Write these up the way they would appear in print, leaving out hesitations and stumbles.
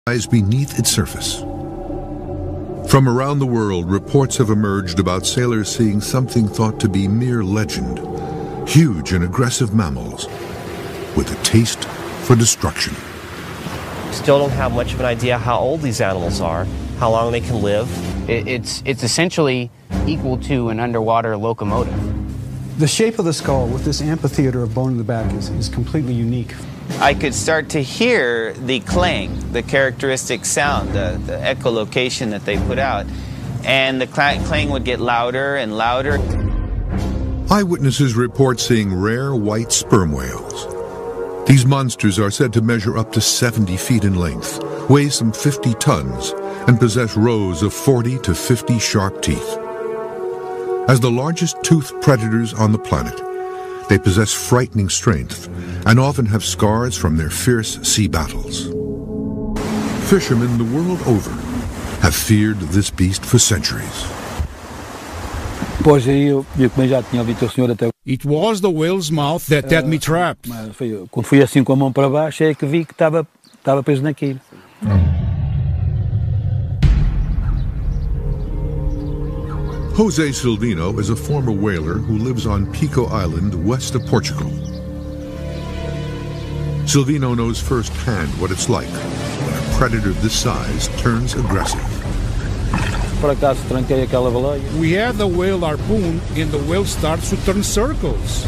lies beneath its surface. From around the world, reports have emerged about sailors seeing something thought to be mere legend, huge and aggressive mammals with a taste for destruction. Still don't have much of an idea how old these animals are, how long they can live. It's essentially equal to an underwater locomotive. The shape of the skull with this amphitheater of bone in the back is completely unique. I could start to hear the clang, the characteristic sound, the echolocation that they put out. And the clang would get louder and louder. Eyewitnesses report seeing rare white sperm whales. These monsters are said to measure up to 70 feet in length, weigh some 50 tons, and possess rows of 40 to 50 sharp teeth. As the largest toothed predators on the planet, they possess frightening strength and often have scars from their fierce sea battles. Fishermen the world over have feared this beast for centuries. It was the whale's mouth that had me trapped. Quando fui assim com a mão para baixo, é que vi que estava preso naquilo. Jose Silvino is a former whaler who lives on Pico Island, west of Portugal. Silvino knows firsthand what it's like when a predator this size turns aggressive. We had the whale harpoon and the whale starts to turn circles.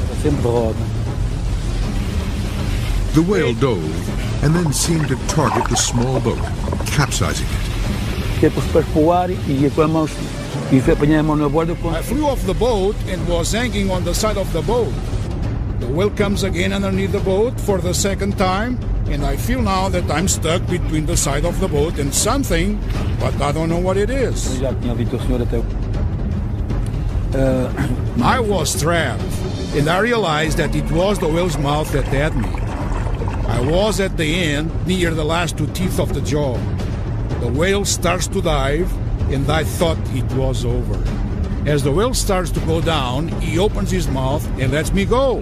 The whale dove and then seemed to target the small boat, capsizing it. I flew off the boat and was hanging on the side of the boat. The whale comes again underneath the boat for the second time, and I feel now that I'm stuck between the side of the boat and something, but I don't know what it is. I was trapped, and I realized that it was the whale's mouth that had me. I was at the end, near the last two teeth of the jaw. The whale starts to dive, and I thought it was over. As the whale starts to go down, he opens his mouth and lets me go.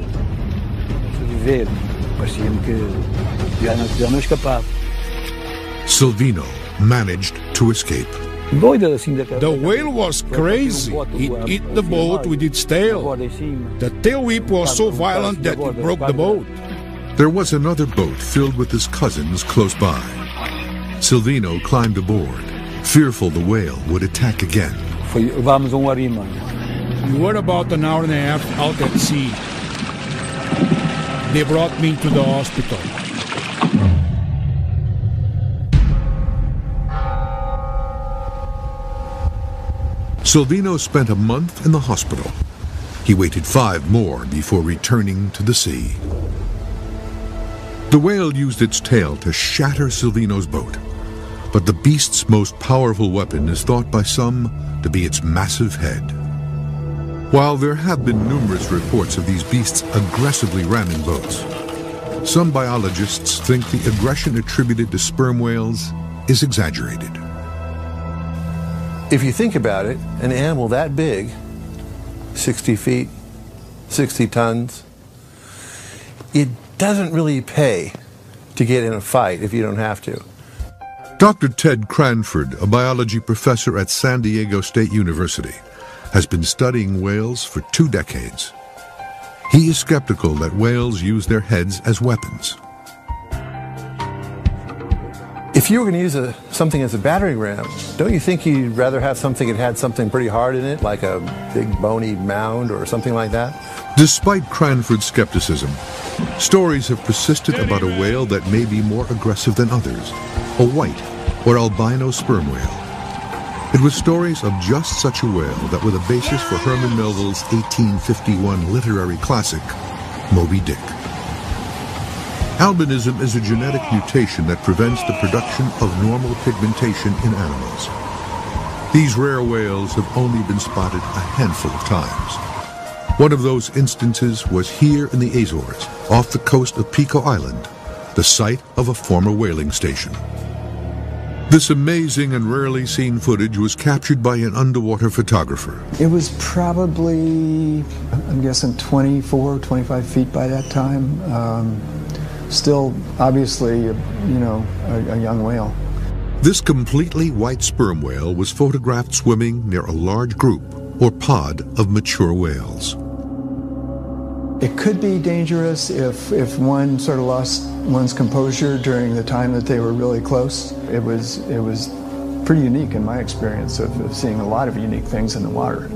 Silvino managed to escape. The whale was crazy. It hit the boat with its tail. The tail whip was so violent that it broke the boat. There was another boat filled with his cousins close by. Silvino climbed aboard, fearful the whale would attack again. We were about an hour and a half out at sea. They brought me to the hospital. Silvino spent a month in the hospital. He waited 5 more before returning to the sea. The whale used its tail to shatter Silvino's boat, but the beast's most powerful weapon is thought by some to be its massive head. While there have been numerous reports of these beasts aggressively ramming boats, some biologists think the aggression attributed to sperm whales is exaggerated. If you think about it, an animal that big, 60 feet, 60 tons, it doesn't really pay to get in a fight if you don't have to. Dr. Ted Cranford, a biology professor at San Diego State University, has been studying whales for 2 decades. He is skeptical that whales use their heads as weapons. If you were going to use something as a battering ram, don't you think you'd rather have something that had something pretty hard in it, like a big bony mound or something like that? Despite Cranford's skepticism, stories have persisted about a whale that may be more aggressive than others, a white or albino sperm whale. It was stories of just such a whale that were the basis for Herman Melville's 1851 literary classic, Moby Dick. Albinism is a genetic mutation that prevents the production of normal pigmentation in animals. These rare whales have only been spotted a handful of times. One of those instances was here in the Azores, off the coast of Pico Island, the site of a former whaling station. This amazing and rarely seen footage was captured by an underwater photographer. It was probably, I'm guessing, 24, 25 feet by that time. Still, obviously, a young whale. This completely white sperm whale was photographed swimming near a large group or pod of mature whales. It could be dangerous if one sort of lost one's composure during the time that they were really close. It was pretty unique in my experience of seeing a lot of unique things in the water.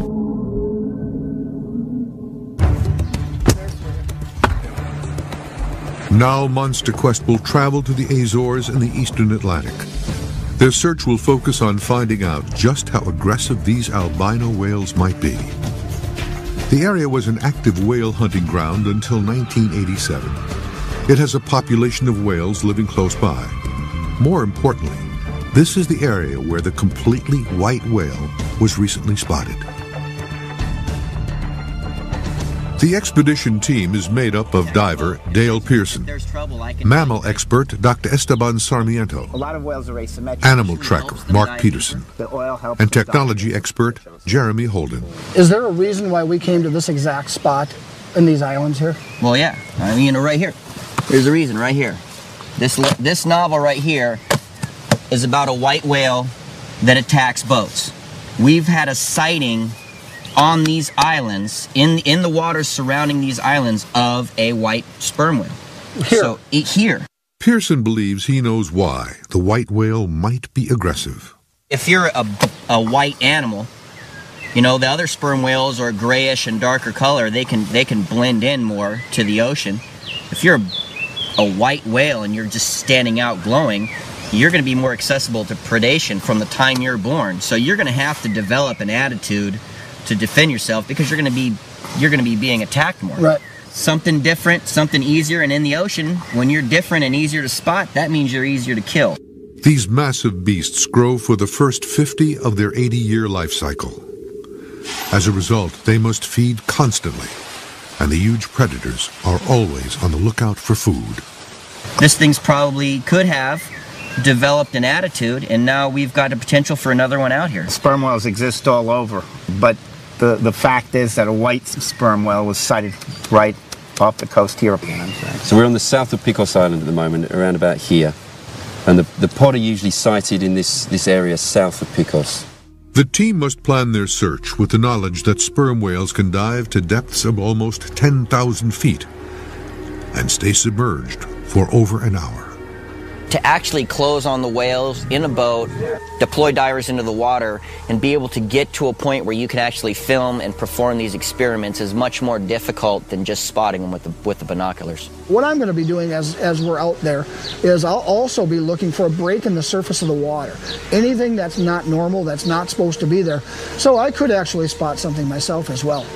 Now Monster Quest will travel to the Azores in the eastern Atlantic. Their search will focus on finding out just how aggressive these albino whales might be. The area was an active whale hunting ground until 1987. It has a population of whales living close by. More importantly, this is the area where the completely white whale was recently spotted. The expedition team is made up of diver Dale Pearson, mammal expert Dr. Esteban Sarmiento, animal tracker Mark Peterson, and technology expert Jeremy Holden. Is there a reason why we came to this exact spot in these islands here? Well, yeah. I mean, right here. There's a reason right here. This novel right here is about a white whale that attacks boats. We've had a sighting on these islands, in the waters surrounding these islands, of a white sperm whale. Here. So, here. Pearson believes he knows why the white whale might be aggressive. If you're a white animal, you know, the other sperm whales are grayish and darker color. They can blend in more to the ocean. If you're a white whale and you're just standing out glowing, you're going to be more accessible to predation from the time you're born. So you're going to have to develop an attitude to defend yourself, because you're going to be being attacked more. Right. Something different, something easier, and in the ocean, when you're different and easier to spot, that means you're easier to kill. These massive beasts grow for the first 50 of their 80-year life cycle. As a result, they must feed constantly, and the huge predators are always on the lookout for food. This thing's probably could have developed an attitude, and now we've got a potential for another one out here. Sperm whales exist all over, but the fact is that a white sperm whale was sighted right off the coast here. So we're on the south of Picos Island at the moment, around about here. And the pod are usually sighted in this area south of Picos. The team must plan their search with the knowledge that sperm whales can dive to depths of almost 10,000 feet and stay submerged for over an hour. To actually close on the whales in a boat, deploy divers into the water, and be able to get to a point where you can actually film and perform these experiments is much more difficult than just spotting them with the binoculars. What I'm going to be doing as we're out there is I'll also be looking for a break in the surface of the water. Anything that's not normal, that's not supposed to be there. So I could actually spot something myself as well.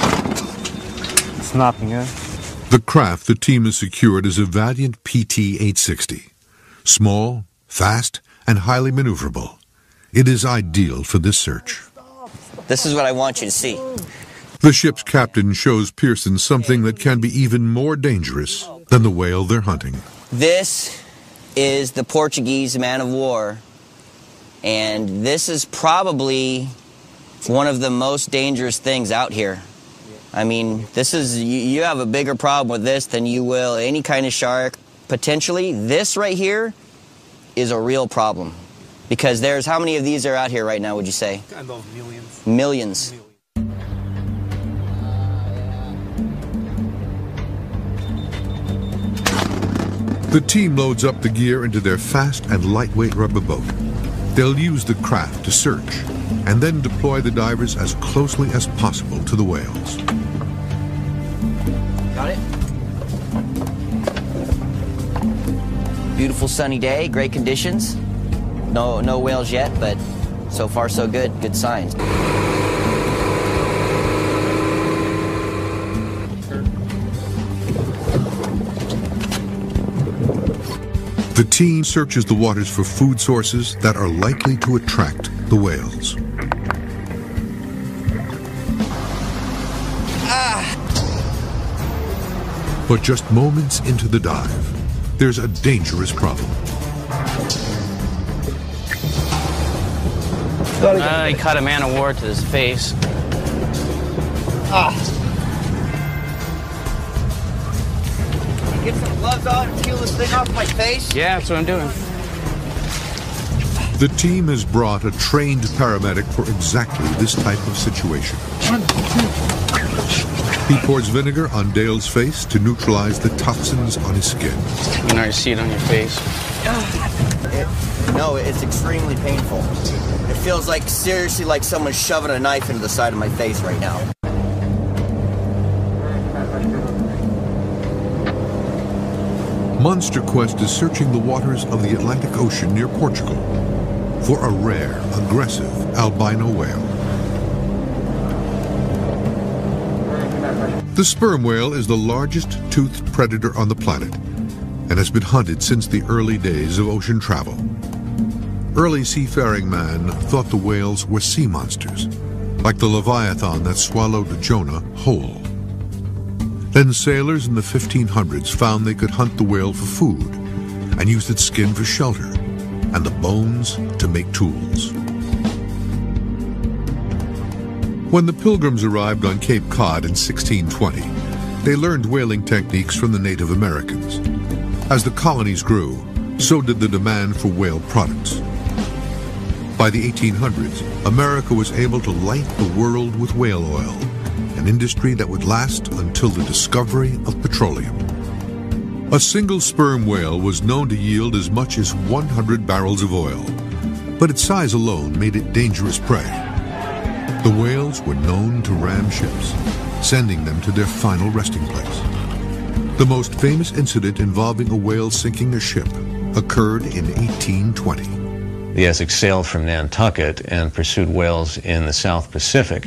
It's nothing, yeah? The craft the team has secured is a Valiant PT-860. Small, fast, and highly maneuverable. It is ideal for this search. This is what I want you to see. The ship's captain shows Pearson something that can be even more dangerous than the whale they're hunting. This is the Portuguese man of war, and this is probably one of the most dangerous things out here. I mean, you have a bigger problem with this than you will any kind of shark. Potentially, this right here is a real problem, because there's how many of these are out here right now, would you say? Kind of millions. Millions. The team loads up the gear into their fast and lightweight rubber boat. They'll use the craft to search and then deploy the divers as closely as possible to the whales. Got it? Beautiful sunny day, great conditions. No whales yet, but so far so good. Good signs. The team searches the waters for food sources that are likely to attract the whales. But just moments into the dive, there's a dangerous problem. He caught a man of war to his face. Get some gloves on and peel this thing off my face. Yeah, that's what I'm doing. The team has brought a trained paramedic for exactly this type of situation. He pours vinegar on Dale's face to neutralize the toxins on his skin. You know, you see it on your face. No, it's extremely painful. It feels like, seriously, like someone's shoving a knife into the side of my face right now. Monster Quest is searching the waters of the Atlantic Ocean near Portugal for a rare, aggressive albino whale. The sperm whale is the largest toothed predator on the planet and has been hunted since the early days of ocean travel. Early seafaring man thought the whales were sea monsters, like the Leviathan that swallowed Jonah whole. Then sailors in the 1500s found they could hunt the whale for food and use its skin for shelter and the bones to make tools. When the Pilgrims arrived on Cape Cod in 1620, they learned whaling techniques from the Native Americans. As the colonies grew, so did the demand for whale products. By the 1800s, America was able to light the world with whale oil, an industry that would last until the discovery of petroleum. A single sperm whale was known to yield as much as 100 barrels of oil, but its size alone made it dangerous prey. The whales were known to ram ships, sending them to their final resting place. The most famous incident involving a whale sinking a ship occurred in 1820. The Essex sailed from Nantucket and pursued whales in the South Pacific.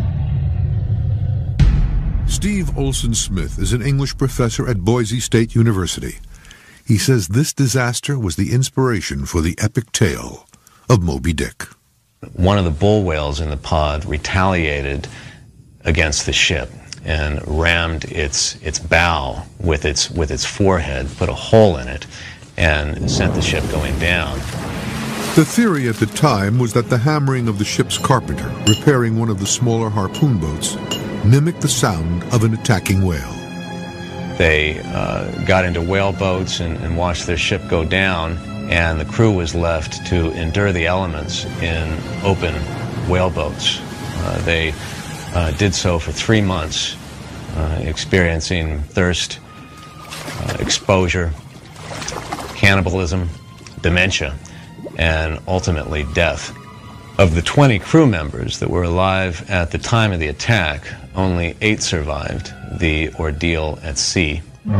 Steve Olson Smith is an English professor at Boise State University. He says this disaster was the inspiration for the epic tale of Moby Dick. One of the bull whales in the pod retaliated against the ship and rammed its bow with its forehead, put a hole in it, and sent the ship going down. The theory at the time was that the hammering of the ship's carpenter, repairing one of the smaller harpoon boats, mimicked the sound of an attacking whale. They got into whale boats and watched their ship go down, and the crew was left to endure the elements in open whale boats. They did so for 3 months, experiencing thirst, exposure, cannibalism, dementia, and ultimately death. Of the 20 crew members that were alive at the time of the attack, only 8 survived the ordeal at sea.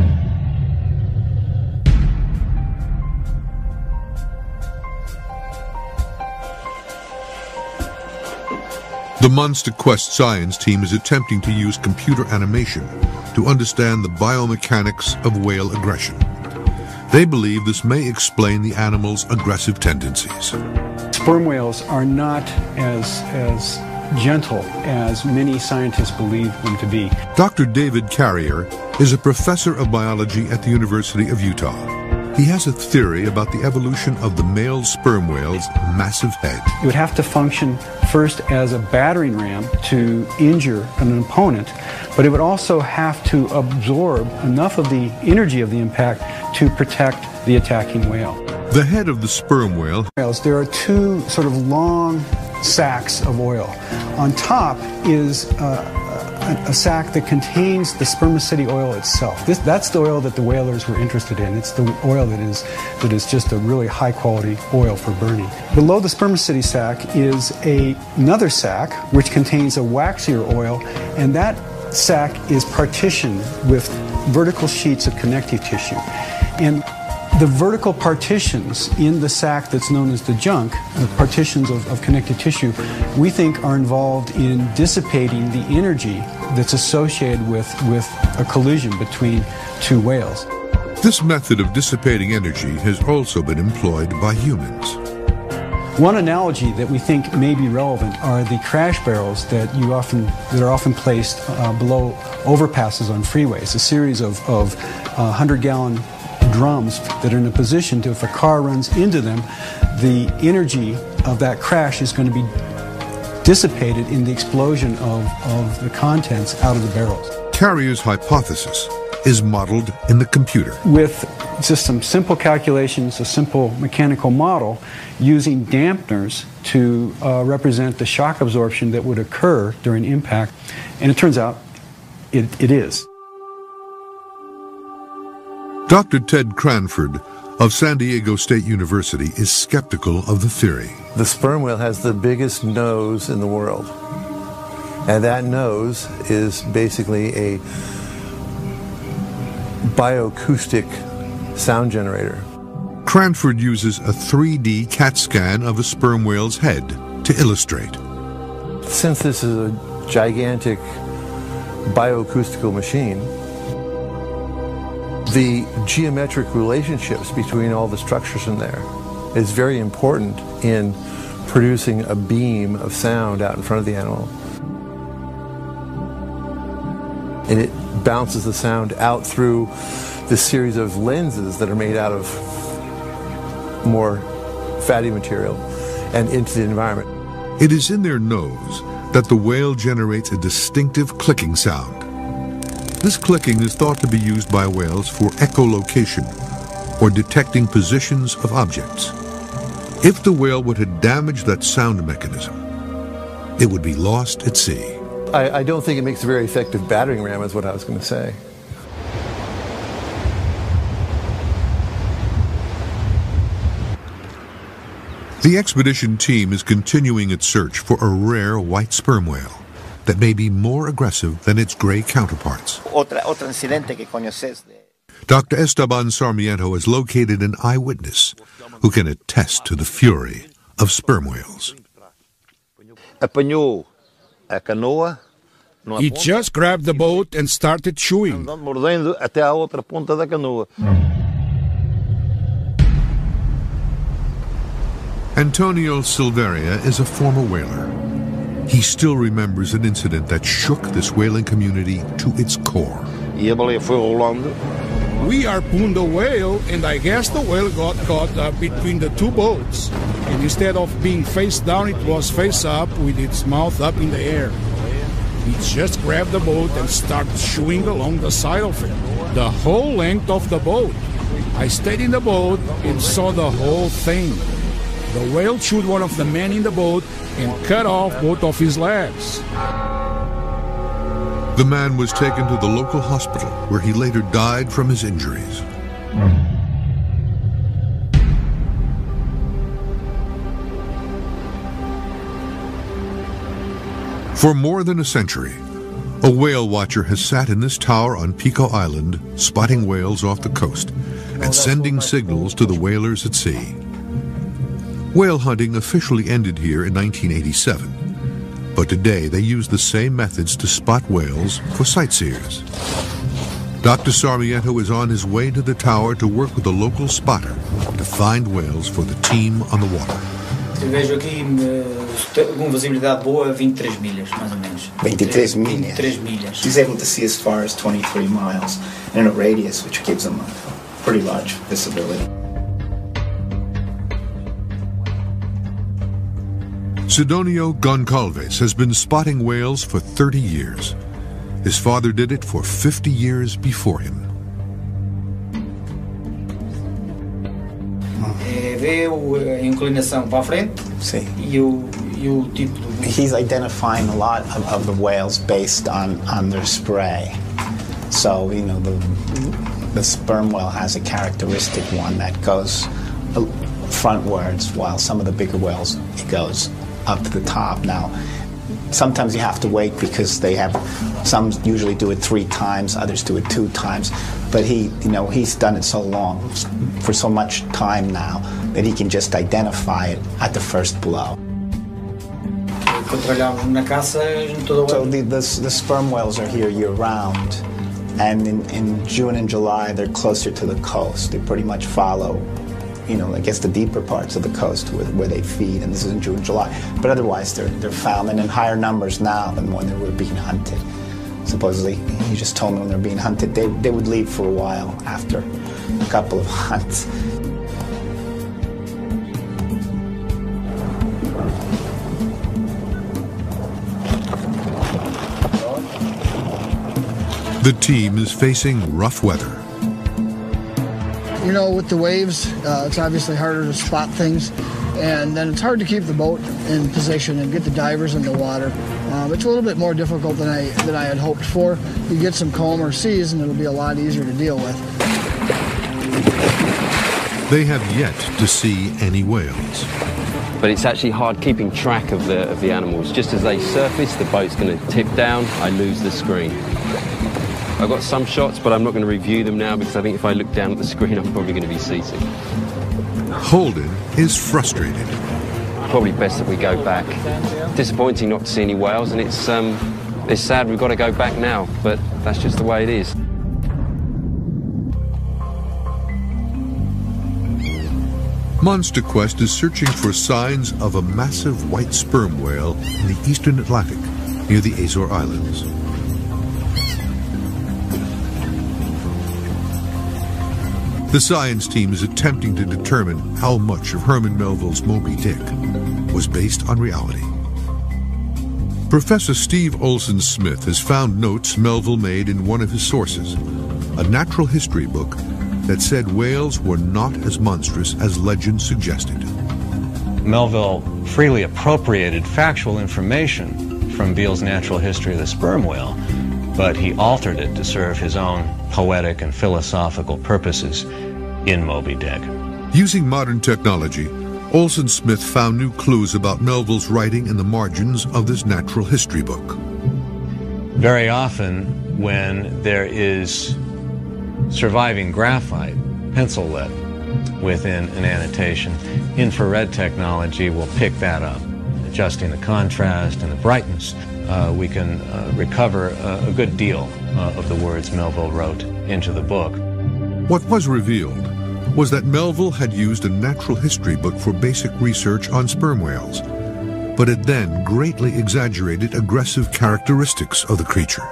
The Monster Quest science team is attempting to use computer animation to understand the biomechanics of whale aggression. They believe this may explain the animal's aggressive tendencies. Sperm whales are not as gentle as many scientists believe them to be. Dr. David Carrier is a professor of biology at the University of Utah. He has a theory about the evolution of the male sperm whale's massive head. It would have to function first as a battering ram to injure an opponent, but it would also have to absorb enough of the energy of the impact to protect the attacking whale. The head of the sperm whale. There are 2 sort of long sacs of oil. On top is a sac that contains the spermaceti oil itself. That's the oil that the whalers were interested in. It's the oil that is just a really high quality oil for burning. Below the spermaceti sac is another sac which contains a waxier oil, and that sac is partitioned with vertical sheets of connective tissue. And the vertical partitions in the sac that's known as the junk, the partitions of connective tissue, we think are involved in dissipating the energy that's associated with a collision between 2 whales. This method of dissipating energy has also been employed by humans. One analogy that we think may be relevant are the crash barrels that are often placed below overpasses on freeways, a series of 100-gallon drums that are in a position to, if a car runs into them, the energy of that crash is going to be dissipated in the explosion of the contents out of the barrels. Carrier's hypothesis is modeled in the computer. With just some simple calculations, a simple mechanical model, using dampeners to represent the shock absorption that would occur during impact. And it turns out it is. Dr. Ted Cranford of San Diego State University is skeptical of the theory. The sperm whale has the biggest nose in the world. And that nose is basically a bioacoustic sound generator. Cranford uses a 3D CAT scan of a sperm whale's head to illustrate. Since this is a gigantic bioacoustical machine, the geometric relationships between all the structures in there is very important in producing a beam of sound out in front of the animal. And it bounces the sound out through this series of lenses that are made out of more fatty material and into the environment. It is in their nose that the whale generates a distinctive clicking sound. This clicking is thought to be used by whales for echolocation, or detecting positions of objects. If the whale were to damage that sound mechanism, it would be lost at sea. I don't think it makes a very effective battering ram, is what I was going to say. The expedition team is continuing its search for a rare white sperm whale that may be more aggressive than its gray counterparts. Dr. Esteban Sarmiento has located an eyewitness who can attest to the fury of sperm whales. He just grabbed the boat and started chewing. Antonio Silveria is a former whaler. He still remembers an incident that shook this whaling community to its core. We harpooned the whale, and I guess the whale got caught between the two boats. And instead of being face down, it was face up with its mouth up in the air. He just grabbed the boat and started chewing along the side of it, the whole length of the boat. I stayed in the boat and saw the whole thing. The whale chewed one of the men in the boat and cut off both of his legs. The man was taken to the local hospital, where he later died from his injuries. For more than a century, a whale watcher has sat in this tower on Pico Island, spotting whales off the coast and sending signals to the whalers at sea. Whale hunting officially ended here in 1987, but today they use the same methods to spot whales for sightseers. Dr. Sarmiento is on his way to the tower to work with a local spotter to find whales for the team on the water. Eu vejo aqui com visibilidade boa 23 milhas, mais ou menos. 23 milhas? 23 milhas. He's able to see as far as 23 miles in a radius, which gives him a pretty large visibility. Sidonio Goncalves has been spotting whales for 30 years. His father did it for 50 years before him. Vê a inclinação para a frente e o tipo de... He's identifying a lot of the whales based on their spray. So, you know, the sperm whale has a characteristic one that goes frontwards, while some of the bigger whales, it goes up to the top. Now, sometimes you have to wait because they have, some usually do it 3 times, others do it 2 times. But he's done it so long, for so much time now, that he can just identify it at the first blow. So the sperm whales are here year-round, and in June and July they're closer to the coast. They pretty much follow, I guess the deeper parts of the coast where they feed, and this is in June and July. But otherwise they're found, and in higher numbers now than when they were being hunted. Supposedly, he just told me when they're being hunted, they would leave for a while after a couple of hunts. The team is facing rough weather. With the waves, it's obviously harder to spot things. and then it's hard to keep the boat in position and get the divers in the water. It's a little bit more difficult than I had hoped for. You get some calmer seas and it'll be a lot easier to deal with. They have yet to see any whales. But it's actually hard keeping track of the animals. Just as they surface, the boat's going to tip down, I lose the screen. I've got some shots, but I'm not going to review them now because I think if I look down at the screen, I'm probably going to be seasick. Holden is frustrated. Probably best that we go back. Disappointing not to see any whales, and it's sad we've got to go back now, but that's just the way it is. Monster Quest is searching for signs of a massive white sperm whale in the eastern Atlantic, near the Azores Islands. The science team is attempting to determine how much of Herman Melville's Moby Dick was based on reality. Professor Steve Olson Smith has found notes Melville made in one of his sources, a natural history book that said whales were not as monstrous as legend suggested. Melville freely appropriated factual information from Beale's Natural History of the Sperm Whale, but he altered it to serve his own poetic and philosophical purposes in Moby Dick. Using modern technology, Olson Smith found new clues about Melville's writing in the margins of this natural history book. Very often, when there is surviving graphite, pencil lead, within an annotation, infrared technology will pick that up. Adjusting the contrast and the brightness, we can recover a good deal of the words Melville wrote into the book. What was revealed was that Melville had used a natural history book for basic research on sperm whales, but had then greatly exaggerated aggressive characteristics of the creature.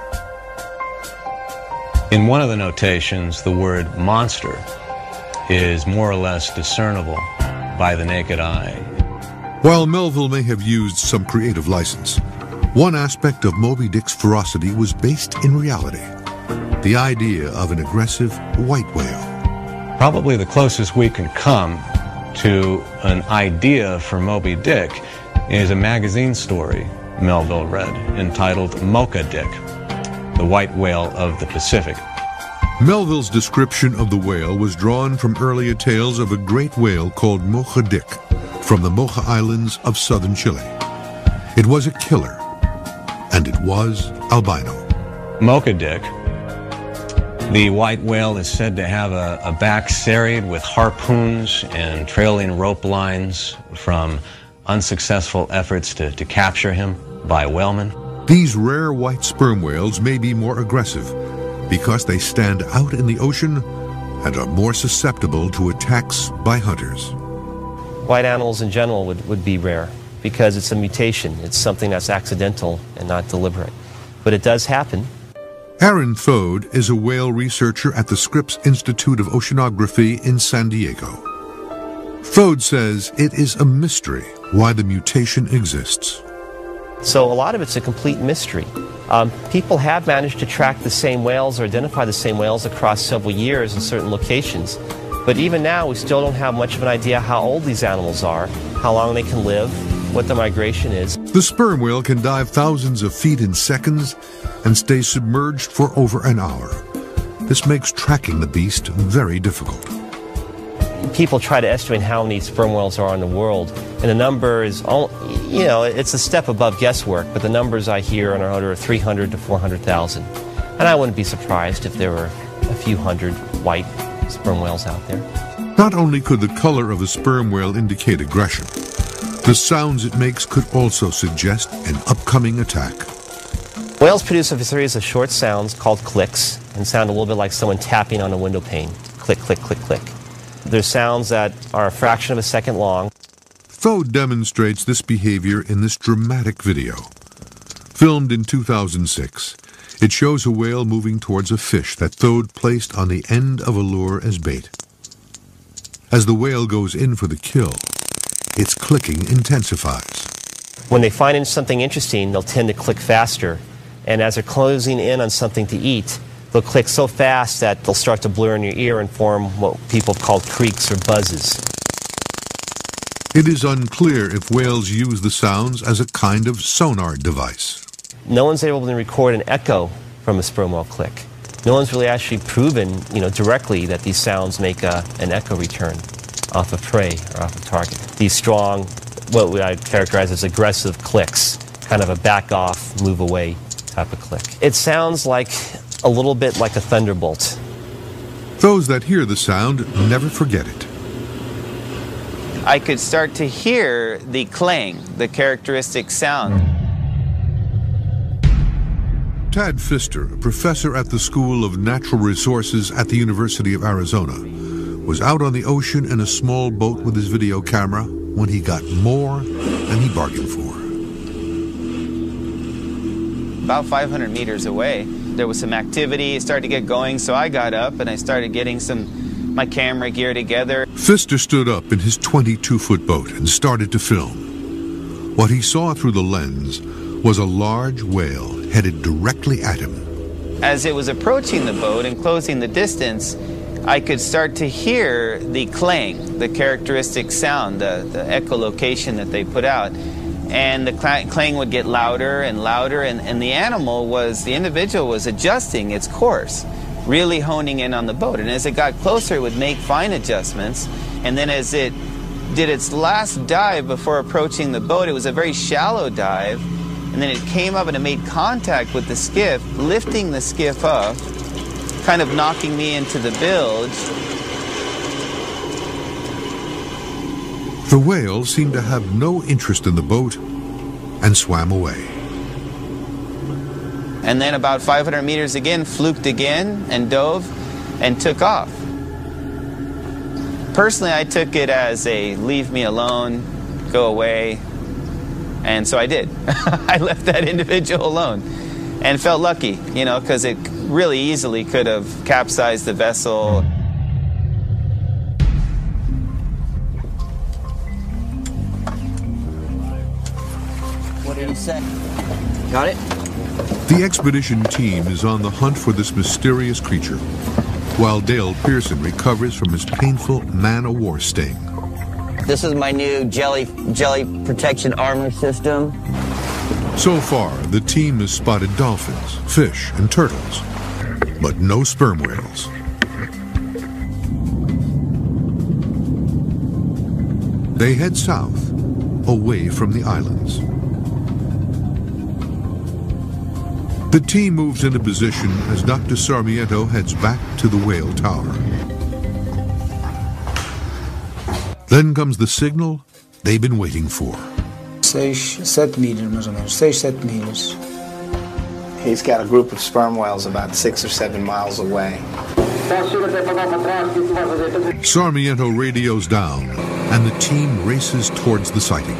In one of the notations, the word monster is more or less discernible by the naked eye. While Melville may have used some creative license, one aspect of Moby Dick's ferocity was based in reality: the idea of an aggressive white whale. Probably the closest we can come to an idea for Moby Dick is a magazine story Melville read entitled Mocha Dick, the white whale of the Pacific. Melville's description of the whale was drawn from earlier tales of a great whale called Mocha Dick from the Mocha Islands of southern Chile. It was a killer, and it was albino. Mocha Dick, the white whale, is said to have a back serried with harpoons and trailing rope lines from unsuccessful efforts to capture him by whalemen. These rare white sperm whales may be more aggressive because they stand out in the ocean and are more susceptible to attacks by hunters. White animals in general would be rare because it's a mutation. It's something that's accidental and not deliberate. But it does happen. Aaron Thode is a whale researcher at the Scripps Institute of Oceanography in San Diego. Thode says it is a mystery why the mutation exists. So a lot of it's a complete mystery. People have managed to track the same whales or identify the same whales across several years in certain locations. But even now, we still don't have much of an idea how old these animals are, how long they can live, what the migration is. The sperm whale can dive thousands of feet in seconds and stay submerged for over an hour. This makes tracking the beast very difficult. People try to estimate how many sperm whales are in the world, and the number is, you know, it's a step above guesswork, but the numbers I hear are on the order of 300 to 400,000. And I wouldn't be surprised if there were a few hundred white sperm whales out there. Not only could the color of a sperm whale indicate aggression, the sounds it makes could also suggest an upcoming attack. Whales produce a series of short sounds called clicks and sound a little bit like someone tapping on a window pane. Click, click, click, click. There's sounds that are a fraction of a second long. Thode demonstrates this behavior in this dramatic video. Filmed in 2006, it shows a whale moving towards a fish that Thode placed on the end of a lure as bait. As the whale goes in for the kill, its clicking intensifies. When they find something interesting, they'll tend to click faster. And as they're closing in on something to eat, they'll click so fast that they'll start to blur in your ear and form what people call creaks or buzzes. It is unclear if whales use the sounds as a kind of sonar device. No one's able to record an echo from a sperm whale click. No one's really actually proven, directly that these sounds make an echo return off of prey or off of target. These strong, what I'd characterize as aggressive clicks, kind of a back off, move away type of click. It sounds like a little bit like a thunderbolt. Those that hear the sound never forget it. I could start to hear the clang, the characteristic sound. Tad Pfister, a professor at the School of Natural Resources at the University of Arizona, was out on the ocean in a small boat with his video camera when he got more than he bargained for. About 500 meters away, there was some activity. It started to get going, so I got up and I started getting my camera gear together. Pfister stood up in his 22-foot boat and started to film. What he saw through the lens was a large whale headed directly at him. As it was approaching the boat and closing the distance, I could start to hear the clang, the characteristic sound, the echolocation that they put out. And the clang would get louder and louder, and the individual was adjusting its course, really honing in on the boat. And as it got closer, it would make fine adjustments. And then as it did its last dive before approaching the boat, it was a very shallow dive, and then it came up and it made contact with the skiff, lifting the skiff up, kind of knocking me into the bilge. The whale seemed to have no interest in the boat and swam away. And then about 500 meters again, fluked again and dove and took off. Personally, I took it as a leave me alone, go away, and so I did. I left that individual alone and felt lucky, because it really easily could have capsized the vessel. What did he say? Got it? The expedition team is on the hunt for this mysterious creature, while Dale Pearson recovers from his painful man-o'-war sting. This is my new jelly protection armor system. So far, the team has spotted dolphins, fish, and turtles, but no sperm whales. They head south, away from the islands. The team moves into position as Dr. Sarmiento heads back to the whale tower. Then comes the signal they've been waiting for. 6-7 meters, mais ou menos. 6-7 meters. He's got a group of sperm whales about 6 or 7 miles away. Sarmiento radios down, and the team races towards the sighting.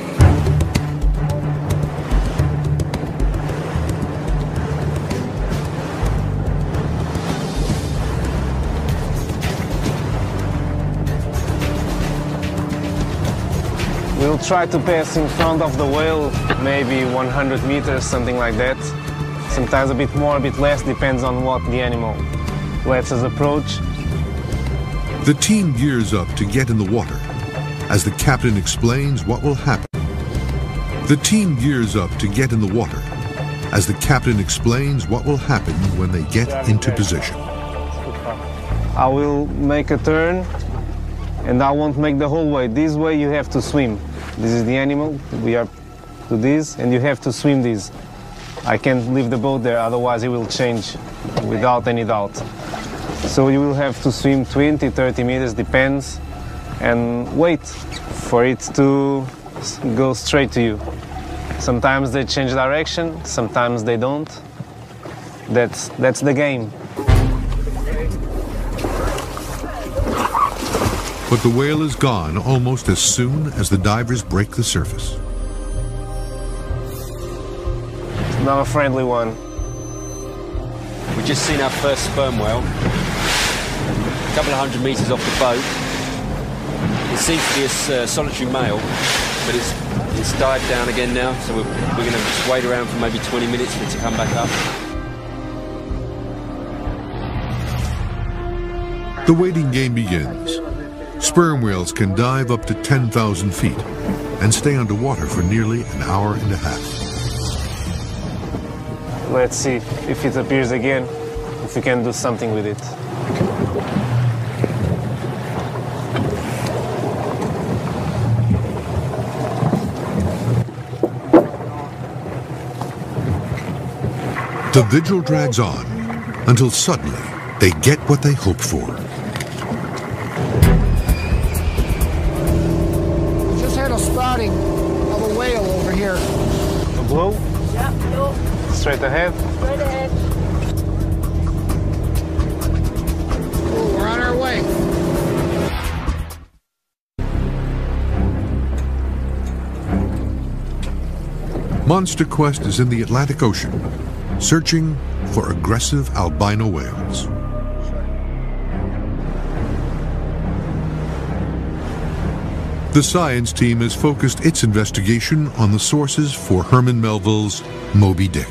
We'll try to pass in front of the whale, maybe 100 meters, something like that. Sometimes a bit more, a bit less, depends on what the animal lets us approach. The team gears up to get in the water as the captain explains what will happen. The team gears up to get in the water as the captain explains what will happen when they get into position. I will make a turn and I won't make the whole way. This way you have to swim. This is the animal, we are to this, and you have to swim this. I can't leave the boat there, otherwise it will change without any doubt. So you will have to swim 20, 30 meters, depends, and wait for it to go straight to you. Sometimes they change direction, sometimes they don't. That's the game. But the whale is gone almost as soon as the divers break the surface. Not a friendly one. We've just seen our first sperm whale, a couple of 100 meters off the boat. It seems to be a solitary male, but it's died down again now, so we're going to just wait around for maybe 20 minutes for it to come back up. The waiting game begins. Sperm whales can dive up to 10,000 feet and stay underwater for nearly an hour and a half. Let's see if it appears again, if we can do something with it. The vigil drags on until suddenly they get what they hoped for. We just had a spotting of a whale over here. A blow? Yeah, no. Straight ahead? Straight ahead. Oh, we're on our way. Monster Quest is in the Atlantic Ocean, searching for aggressive albino whales. The science team has focused its investigation on the sources for Herman Melville's Moby Dick.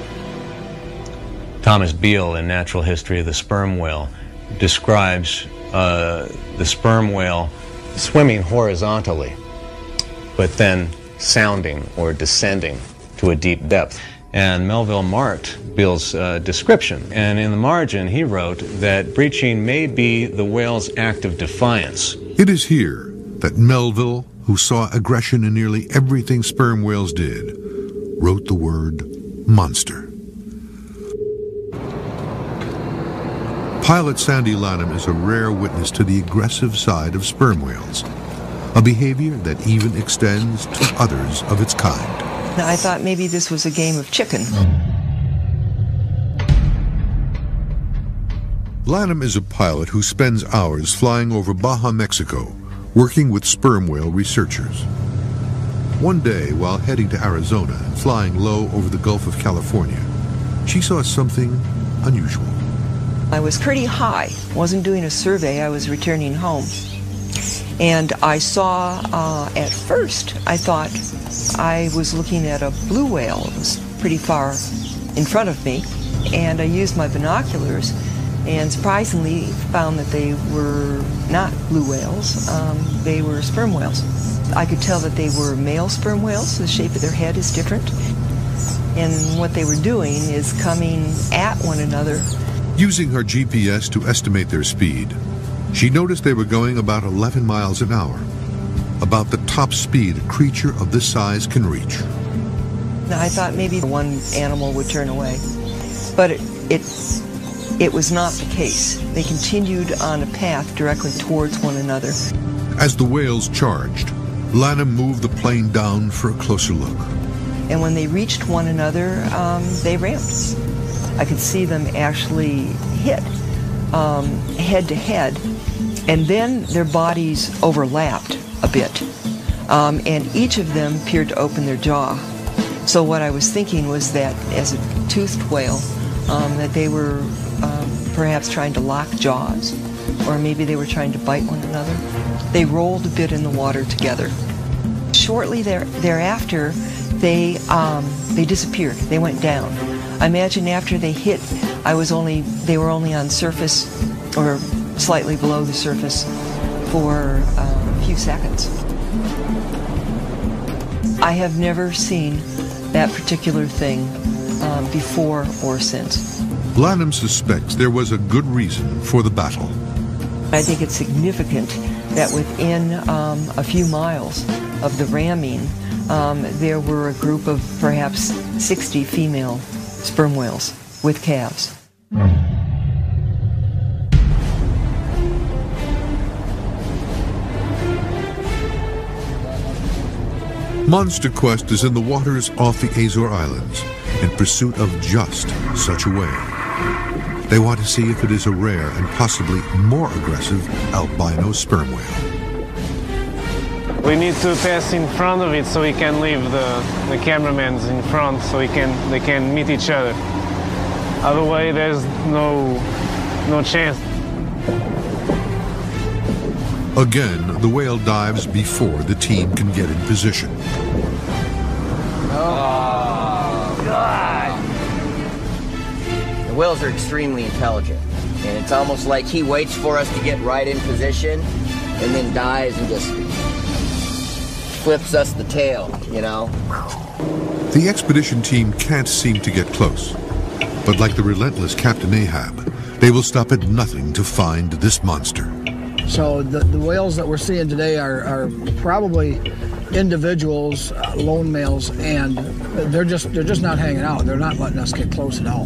Thomas Beale, in Natural History of the Sperm Whale, describes the sperm whale swimming horizontally, but then sounding or descending to a deep depth. And Melville marked Beale's description, and in the margin he wrote that breaching may be the whale's act of defiance. It is here that Melville, who saw aggression in nearly everything sperm whales did, wrote the word monster. Pilot Sandy Lanham is a rare witness to the aggressive side of sperm whales, a behavior that even extends to others of its kind. I thought maybe this was a game of chicken. Lanham is a pilot who spends hours flying over Baja, Mexico, working with sperm whale researchers. One day, while heading to Arizona and flying low over the Gulf of California, she saw something unusual. I was pretty high, wasn't doing a survey, I was returning home. And I saw, at first, I thought I was looking at a blue whale. It was pretty far in front of me. And I used my binoculars and surprisingly found that they were not blue whales. They were sperm whales. I could tell that they were male sperm whales. The shape of their head is different. And what they were doing is coming at one another. Using her GPS to estimate their speed, she noticed they were going about 11 miles an hour, about the top speed a creature of this size can reach. Now, I thought maybe one animal would turn away, but it was not the case. They continued on a path directly towards one another. As the whales charged, Lanham moved the plane down for a closer look. And when they reached one another, they rammed. I could see them actually hit head to head, and then their bodies overlapped a bit, and each of them appeared to open their jaw. So what I was thinking was that as a toothed whale, that they were perhaps trying to lock jaws, or maybe they were trying to bite one another. They rolled a bit in the water together. Shortly thereafter, they disappeared. They went down. I imagine after they hit, they were only on surface or slightly below the surface for a few seconds. I have never seen that particular thing before or since. Lanham suspects there was a good reason for the battle. I think it's significant that within a few miles of the ramming, there were a group of perhaps 60 female sperm whales with calves. Monster Quest is in the waters off the Azore Islands in pursuit of just such a whale. They want to see if it is a rare and possibly more aggressive albino sperm whale. We need to pass in front of it so we can leave the cameramen in front so they can meet each other. Otherwise, there's no chance. Again, the whale dives before the team can get in position. Oh, God! The whales are extremely intelligent, and it's almost like he waits for us to get right in position, and then dives and just flips us the tail, you know? The expedition team can't seem to get close, but like the relentless Captain Ahab, they will stop at nothing to find this monster. So the whales that we're seeing today are probably individuals, lone males, and they're just not hanging out. They're not letting us get close at all.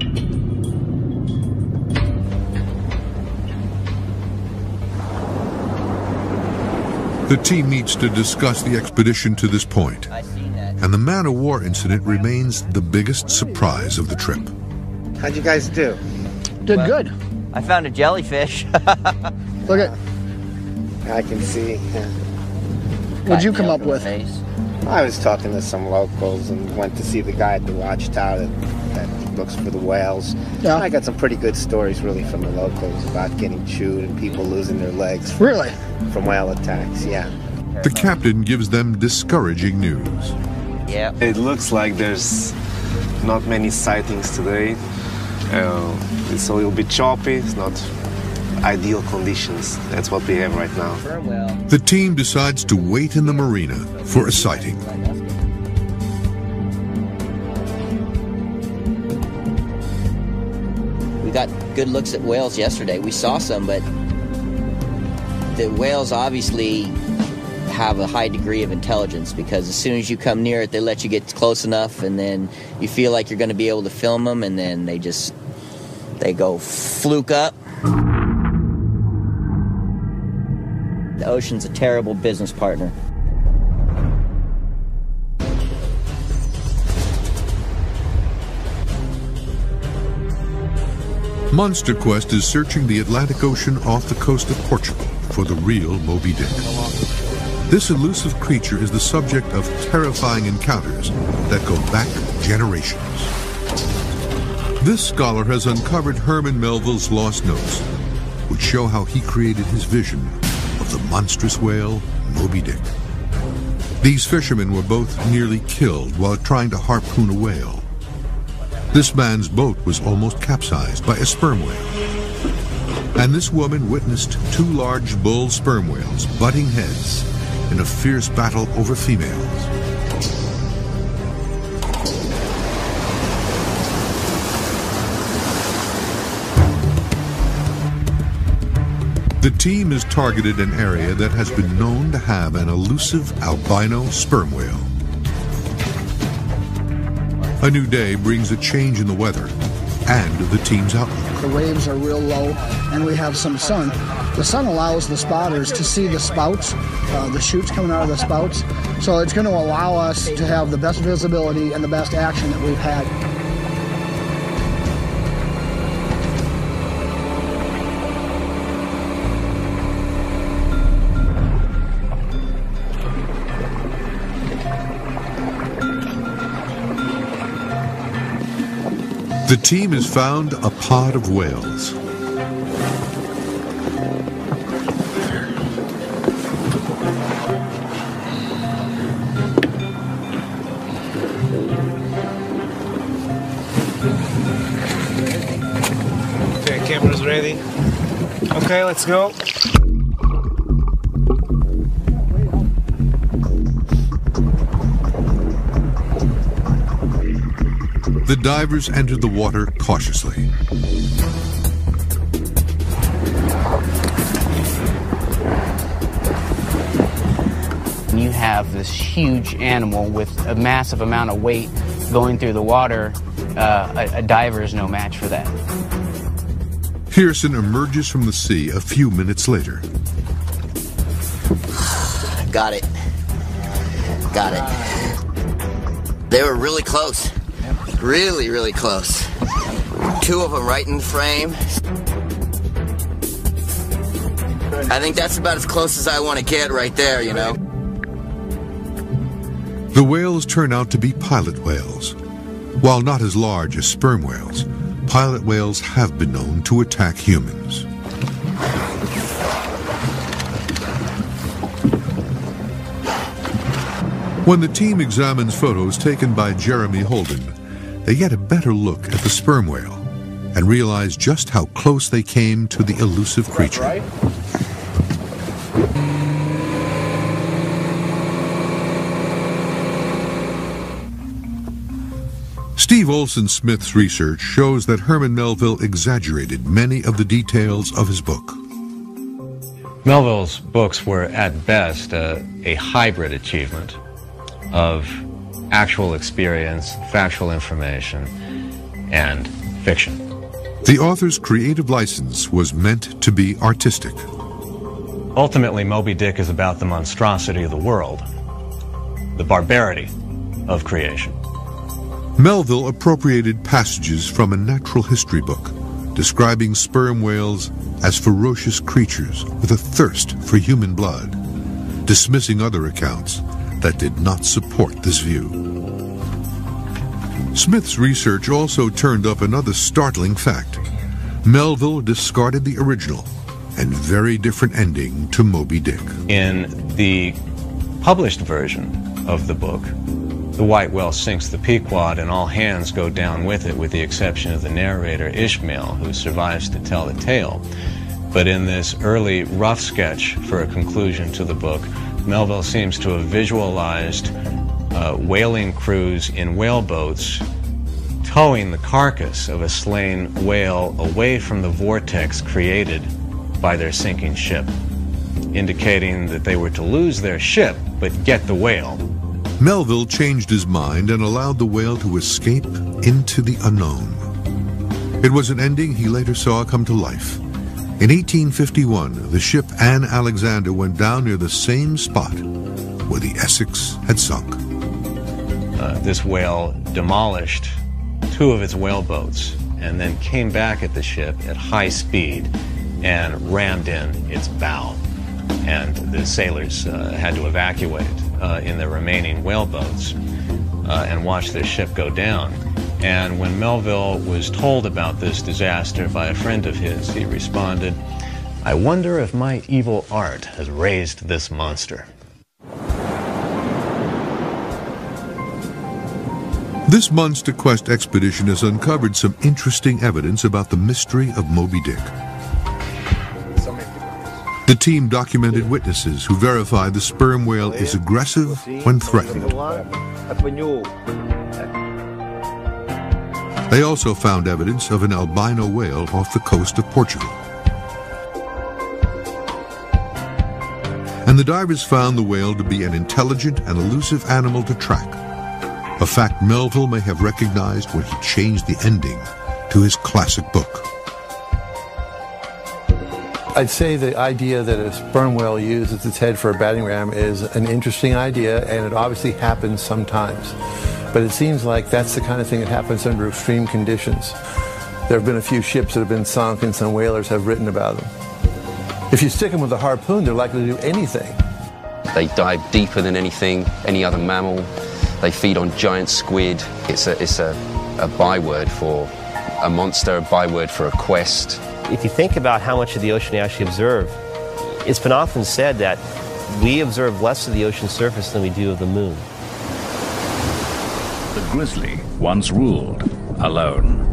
The team meets to discuss the expedition to this point, and the man-o-war incident remains the biggest surprise of the trip. How'd you guys do? Did good. I found a jellyfish. Look at. I can see. Yeah. What'd you come up with? I was talking to some locals and went to see the guy at the watchtower that looks for the whales. Yeah. I got some pretty good stories really from the locals about getting chewed and people losing their legs. Really? From whale attacks, yeah. The captain gives them discouraging news. Yeah. It looks like there's not many sightings today. So it'll be choppy. It's not ideal conditions. That's what we have right now. The team decides to wait in the marina for a sighting. We got good looks at whales yesterday. We saw some, but the whales obviously have a high degree of intelligence, because as soon as you come near it, they let you get close enough, and then you feel like you're going to be able to film them, and then they go fluke up. The ocean's a terrible business partner. Monster Quest is searching the Atlantic Ocean off the coast of Portugal for the real Moby Dick. This elusive creature is the subject of terrifying encounters that go back generations. This scholar has uncovered Herman Melville's lost notes, which show how he created his vision of the monstrous whale, Moby Dick. These fishermen were both nearly killed while trying to harpoon a whale. This man's boat was almost capsized by a sperm whale. And this woman witnessed two large bull sperm whales butting heads in a fierce battle over females. The team has targeted an area that has been known to have an elusive albino sperm whale. A new day brings a change in the weather and the team's outlook. The waves are real low, and we have some sun. The sun allows the spotters to see the spouts, the shoots coming out of the spouts. So it's going to allow us to have the best visibility and the best action that we've had. The team has found a pod of whales. Okay, camera's ready. Okay, let's go. The divers entered the water cautiously. You have this huge animal with a massive amount of weight going through the water. A diver is no match for that. Pearson emerges from the sea a few minutes later. Got it. Got it. They were really close. Really, really close. Two of them right in the frame. I think that's about as close as I want to get right there, you know. The whales turn out to be pilot whales. While not as large as sperm whales, pilot whales have been known to attack humans. When the team examines photos taken by Jeremy Holden, they get a better look at the sperm whale and realize just how close they came to the elusive creature. Steve Olson Smith's research shows that Herman Melville exaggerated many of the details of his book. Melville's books were, at best, a hybrid achievement of actual experience, factual information, and fiction. The author's creative license was meant to be artistic. Ultimately, Moby Dick is about the monstrosity of the world, the barbarity of creation. Melville appropriated passages from a natural history book describing sperm whales as ferocious creatures with a thirst for human blood, dismissing other accounts that did not support this view. Smith's research also turned up another startling fact. Melville discarded the original and very different ending to Moby Dick. In the published version of the book, the white whale sinks the Pequod and all hands go down with it, with the exception of the narrator Ishmael, who survives to tell the tale. But in this early rough sketch for a conclusion to the book, Melville seems to have visualized whaling crews in whaleboats towing the carcass of a slain whale away from the vortex created by their sinking ship, indicating that they were to lose their ship but get the whale. Melville changed his mind and allowed the whale to escape into the unknown. It was an ending he later saw come to life. In 1851, the ship Anne Alexander went down near the same spot where the Essex had sunk. This whale demolished 2 of its whaleboats and then came back at the ship at high speed and rammed in its bow. And the sailors had to evacuate in their remaining whaleboats and watch their ship go down. And when Melville was told about this disaster by a friend of his, he responded, "I wonder if my evil art has raised this monster." This Monster Quest expedition has uncovered some interesting evidence about the mystery of Moby Dick. The team documented witnesses who verified the sperm whale is aggressive when threatened. They also found evidence of an albino whale off the coast of Portugal. And the divers found the whale to be an intelligent and elusive animal to track, a fact Melville may have recognized when he changed the ending to his classic book. I'd say the idea that a sperm whale uses its head for a battering ram is an interesting idea, and it obviously happens sometimes. But it seems like that's the kind of thing that happens under extreme conditions. There have been a few ships that have been sunk, and some whalers have written about them. If you stick them with a harpoon, they're likely to do anything. They dive deeper than any other mammal. They feed on giant squid. It's a byword for a monster, a byword for a quest. If you think about how much of the ocean we actually observe, it's been often said that we observe less of the ocean surface than we do of the moon. The grizzly once ruled alone.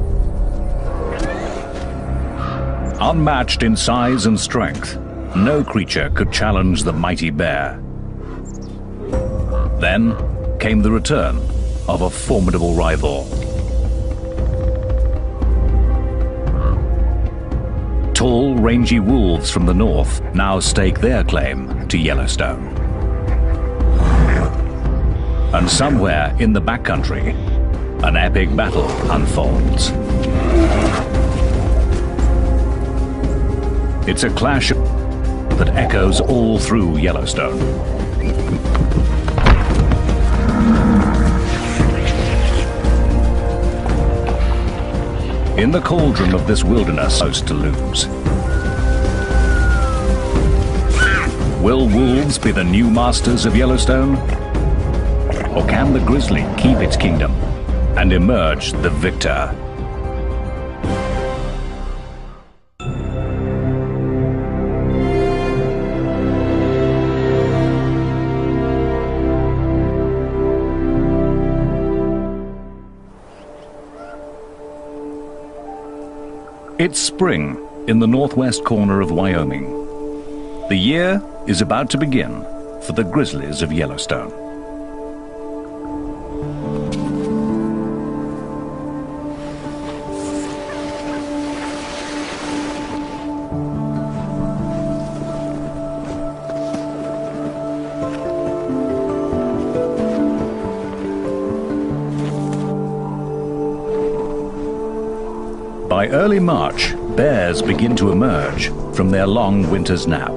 Unmatched in size and strength, no creature could challenge the mighty bear. Then came the return of a formidable rival. Tall, rangy wolves from the north now stake their claim to Yellowstone. And somewhere in the backcountry, an epic battle unfolds. It's a clash that echoes all through Yellowstone. In the cauldron of this wilderness, most to lose. Will wolves be the new masters of Yellowstone? Or can the grizzly keep its kingdom and emerge the victor? It's spring in the northwest corner of Wyoming. The year is about to begin for the grizzlies of Yellowstone. By early March, bears begin to emerge from their long winter's nap.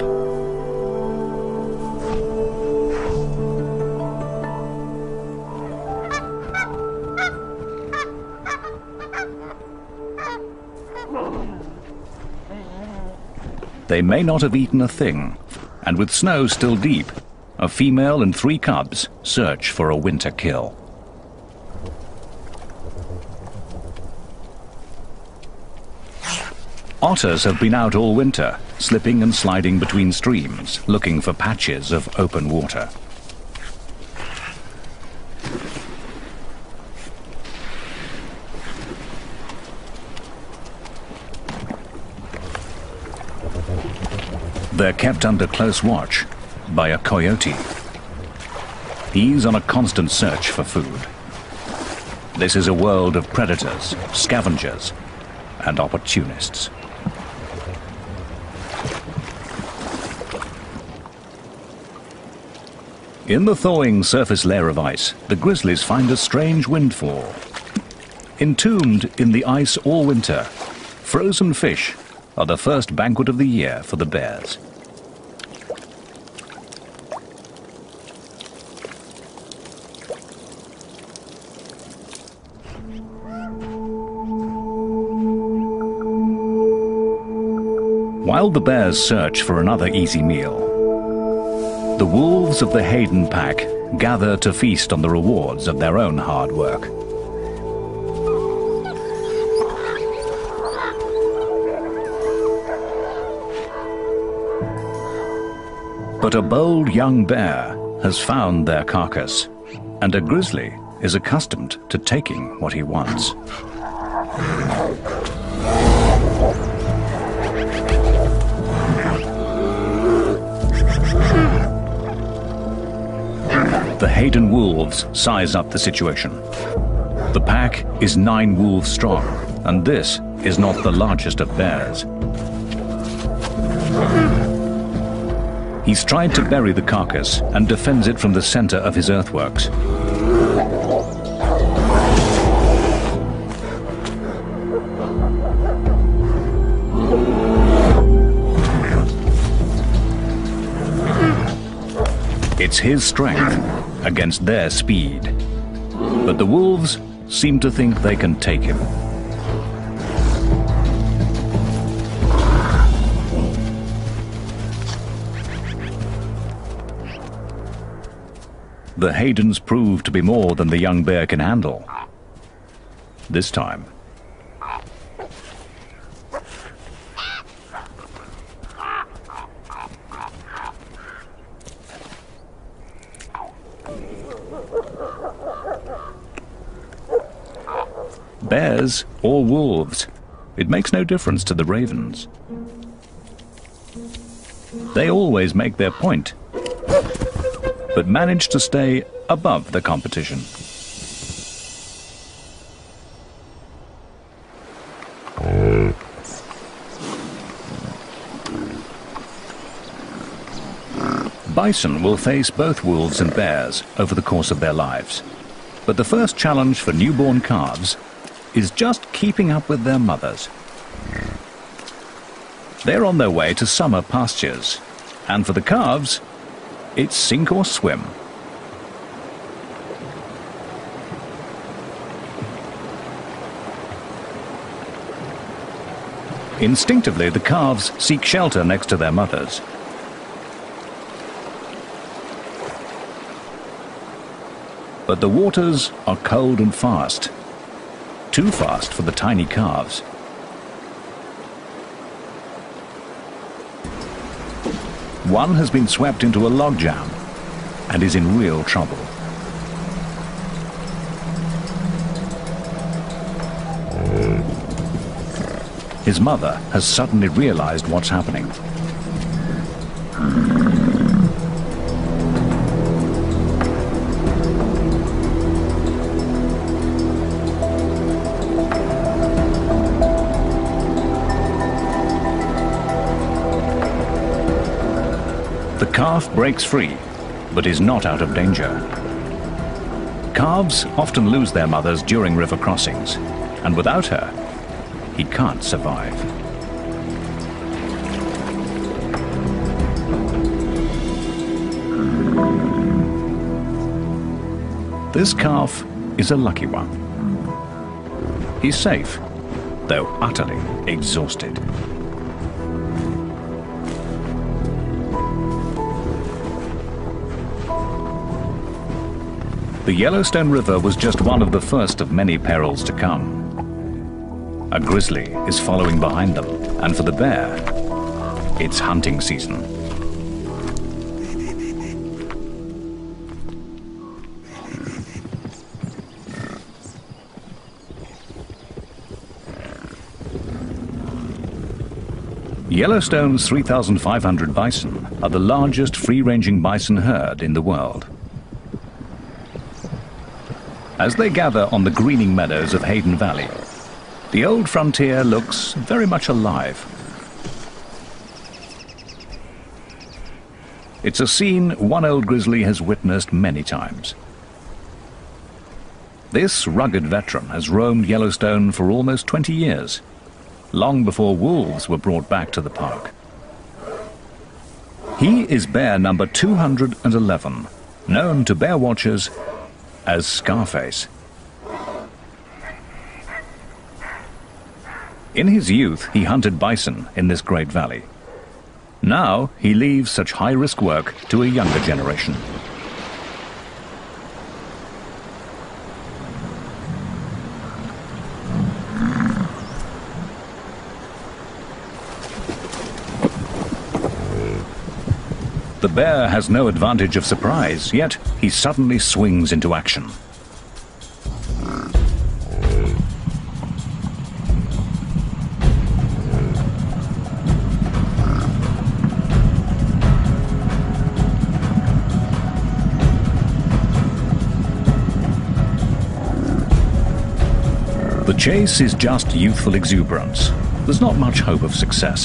They may not have eaten a thing, and with snow still deep, a female and 3 cubs search for a winter kill. Otters have been out all winter, slipping and sliding between streams, looking for patches of open water. They're kept under close watch by a coyote. He's on a constant search for food. This is a world of predators, scavengers, and opportunists. In the thawing surface layer of ice, the grizzlies find a strange windfall. Entombed in the ice all winter, frozen fish are the first banquet of the year for the bears. While the bears search for another easy meal, the wolves of the Hayden pack gather to feast on the rewards of their own hard work. But a bold young bear has found their carcass, and a grizzly is accustomed to taking what he wants. The Hayden wolves size up the situation. The pack is 9 wolves strong, and this is not the largest of bears. He's tried to bury the carcass and defends it from the center of his earthworks. It's his strength against their speed. But the wolves seem to think they can take him. The Haydens prove to be more than the young bear can handle. This time, bears or wolves, it makes no difference to the ravens. They always make their point, but manage to stay above the competition. Bison will face both wolves and bears over the course of their lives. But the first challenge for newborn calves is just keeping up with their mothers. They're on their way to summer pastures, and for the calves, it's sink or swim. Instinctively, the calves seek shelter next to their mothers. But the waters are cold and fast. Too fast for the tiny calves. One has been swept into a logjam and is in real trouble. His mother has suddenly realized what's happening. The calf breaks free, but is not out of danger. Calves often lose their mothers during river crossings, and without her, he can't survive. This calf is a lucky one. He's safe, though utterly exhausted. The Yellowstone River was just one of the first of many perils to come. A grizzly is following behind them, and for the bear, it's hunting season. Yellowstone's 3,500 bison are the largest free-ranging bison herd in the world. As they gather on the greening meadows of Hayden Valley, the old frontier looks very much alive. It's a scene one old grizzly has witnessed many times. This rugged veteran has roamed Yellowstone for almost 20 years, long before wolves were brought back to the park. He is bear number 211, known to bear watchers as Scarface. In his youth, he hunted bison in this great valley. Now, he leaves such high-risk work to a younger generation. The bear has no advantage of surprise, yet he suddenly swings into action. The chase is just youthful exuberance. There's not much hope of success.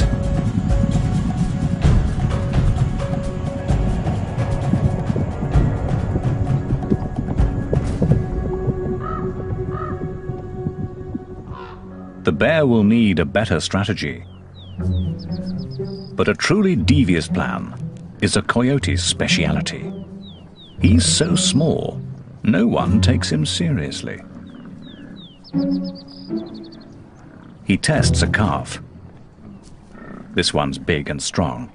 The bear will need a better strategy. But a truly devious plan is a coyote's speciality. He's so small, no one takes him seriously. He tests a calf. This one's big and strong.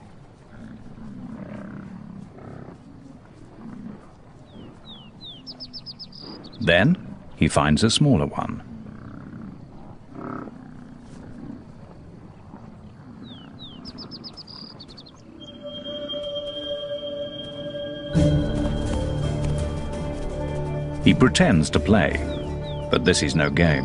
Then he finds a smaller one. He pretends to play, but this is no game.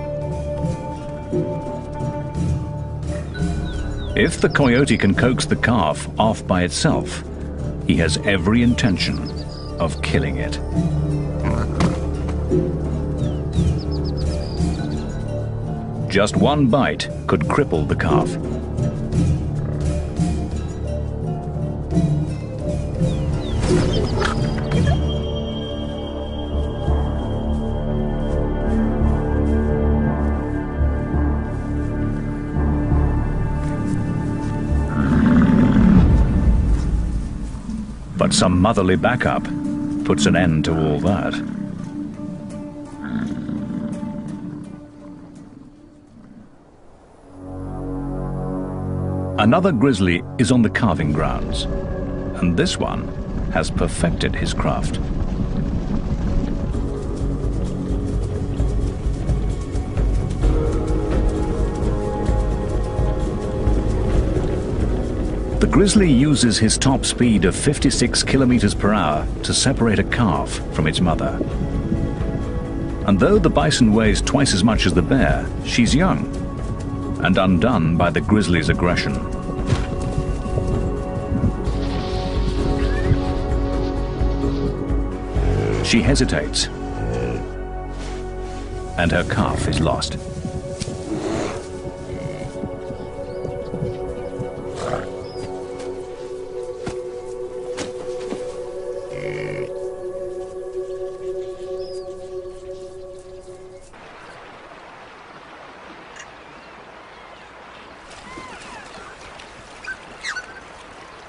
If the coyote can coax the calf off by itself, he has every intention of killing it. Just one bite could cripple the calf. But some motherly backup puts an end to all that. Another grizzly is on the calving grounds, and this one has perfected his craft. The grizzly uses his top speed of 56 kilometers per hour to separate a calf from its mother. And though the bison weighs twice as much as the bear, she's young and undone by the grizzly's aggression. She hesitates, and her calf is lost.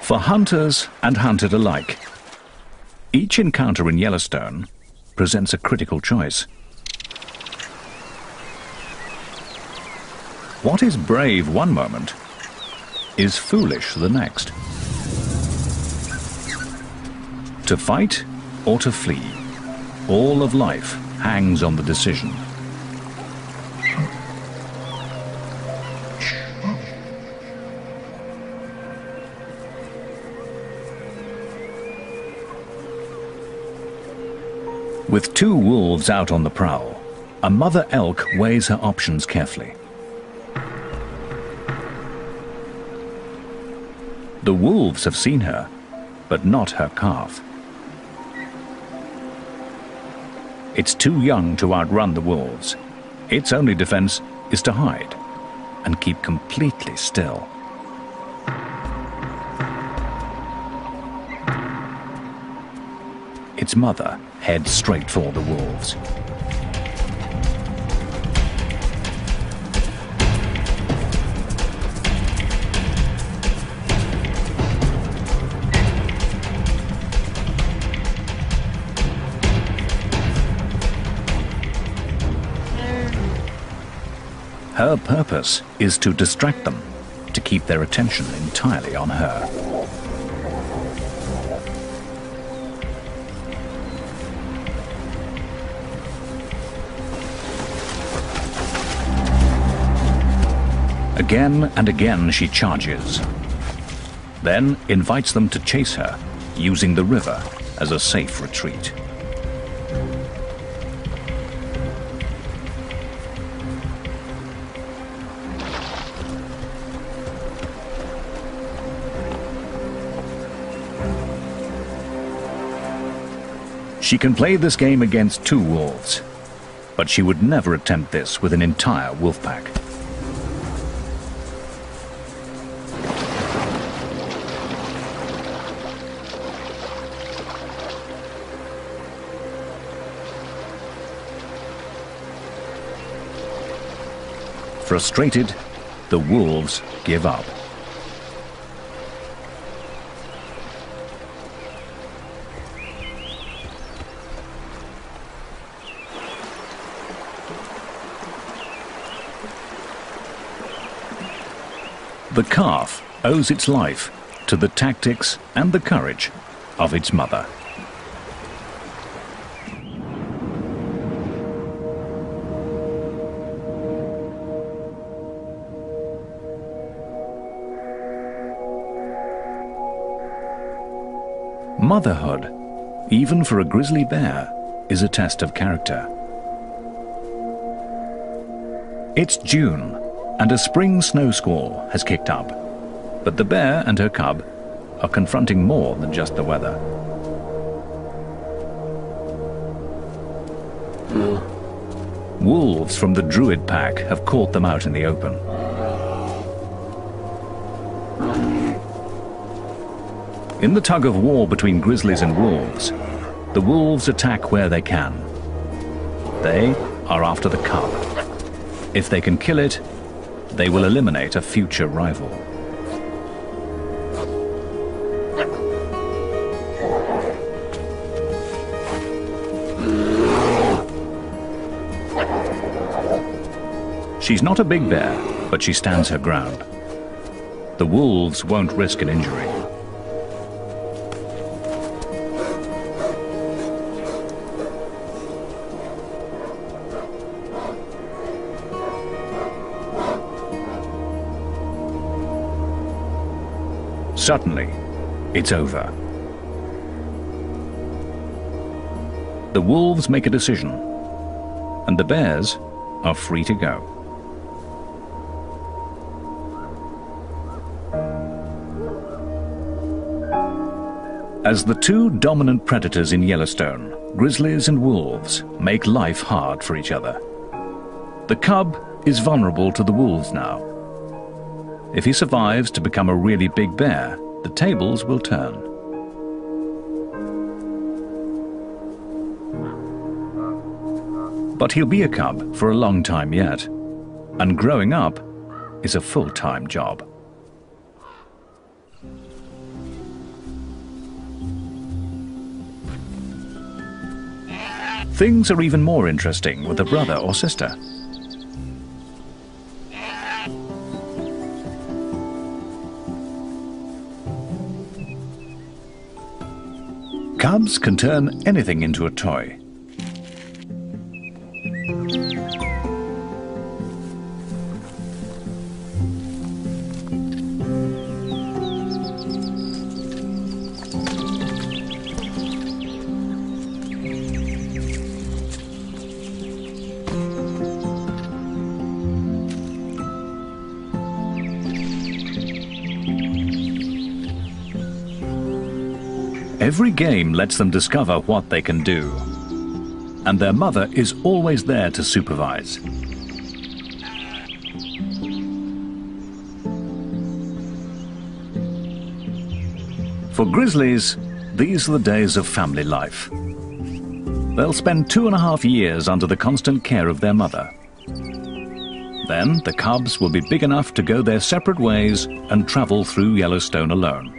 For hunters and hunted alike, each encounter in Yellowstone presents a critical choice. What is brave one moment is foolish the next. To fight or to flee, all of life hangs on the decision. With 2 wolves out on the prowl, a mother elk weighs her options carefully. The wolves have seen her, but not her calf. It's too young to outrun the wolves. Its only defense is to hide and keep completely still. Its mother heads straight for the wolves. Her purpose is to distract them, to keep their attention entirely on her. Again and again she charges, then invites them to chase her, using the river as a safe retreat. She can play this game against 2 wolves, but she would never attempt this with an entire wolf pack. Frustrated, the wolves give up. The calf owes its life to the tactics and the courage of its mother. Motherhood, even for a grizzly bear, is a test of character. It's June, and a spring snow squall has kicked up, but the bear and her cub are confronting more than just the weather. Wolves from the Druid pack have caught them out in the open. In the tug of war between grizzlies and wolves, the wolves attack where they can. They are after the cub. If they can kill it, they will eliminate a future rival. She's not a big bear, but she stands her ground. The wolves won't risk an injury. Suddenly, it's over. The wolves make a decision, and the bears are free to go. As the 2 dominant predators in Yellowstone, grizzlies and wolves, make life hard for each other. The cub is vulnerable to the wolves now. If he survives to become a really big bear, the tables will turn. But he'll be a cub for a long time yet, and growing up is a full-time job. Things are even more interesting with a brother or sister. Cubs can turn anything into a toy. Every game lets them discover what they can do, and their mother is always there to supervise. For grizzlies, these are the days of family life. They'll spend 2.5 years under the constant care of their mother. Then the cubs will be big enough to go their separate ways and travel through Yellowstone alone.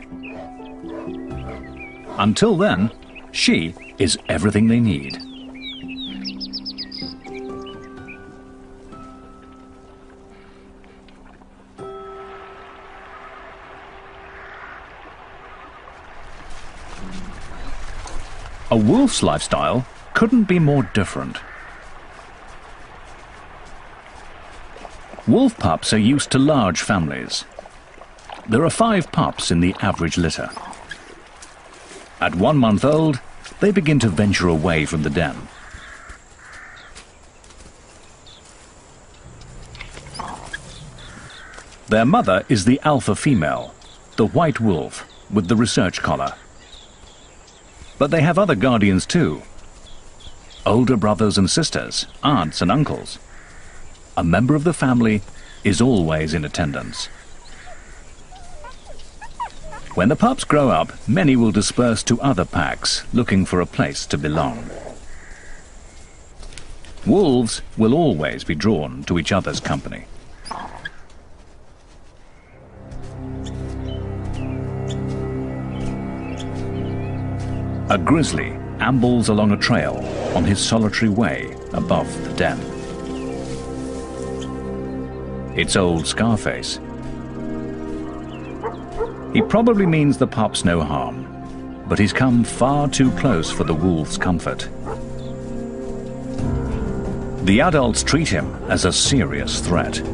Until then, she is everything they need. A wolf's lifestyle couldn't be more different. Wolf pups are used to large families. There are 5 pups in the average litter. At 1 month old, they begin to venture away from the den. Their mother is the alpha female, the white wolf with the research collar. But they have other guardians too. Older brothers and sisters, aunts and uncles. A member of the family is always in attendance. When the pups grow up, many will disperse to other packs, looking for a place to belong. Wolves will always be drawn to each other's company. A grizzly ambles along a trail on his solitary way above the den. It's old Scarface. He probably means the pups no harm, but he's come far too close for the wolf's comfort. The adults treat him as a serious threat.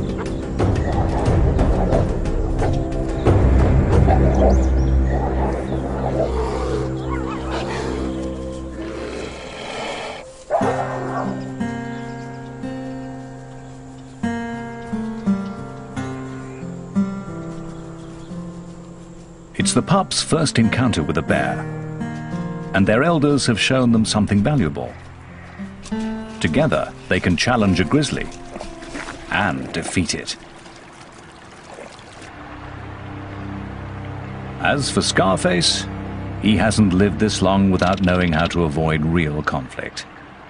It's the pups' first encounter with a bear, and their elders have shown them something valuable. Together, they can challenge a grizzly and defeat it. As for Scarface, he hasn't lived this long without knowing how to avoid real conflict.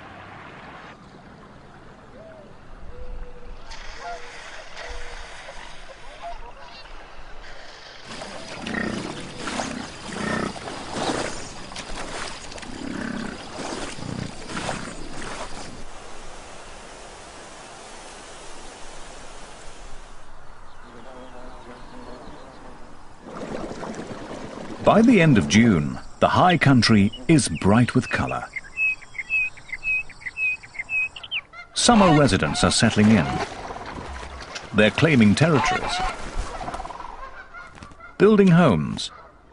By the end of June, the high country is bright with color. Summer residents are settling in. They're claiming territories, building homes,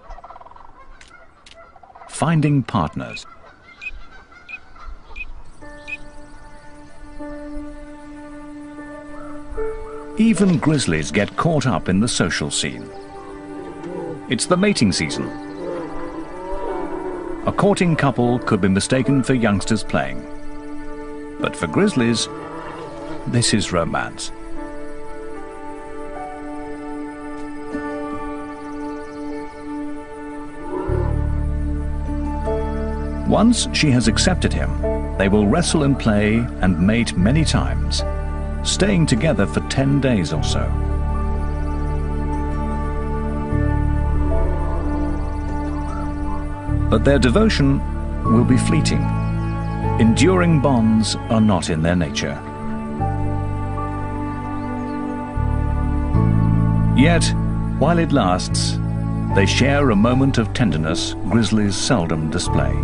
finding partners. Even grizzlies get caught up in the social scene. It's the mating season. A courting couple could be mistaken for youngsters playing. But for grizzlies, this is romance. Once she has accepted him, they will wrestle and play and mate many times, staying together for 10 days or so. But their devotion will be fleeting. Enduring bonds are not in their nature. Yet, while it lasts, they share a moment of tenderness grizzlies seldom display.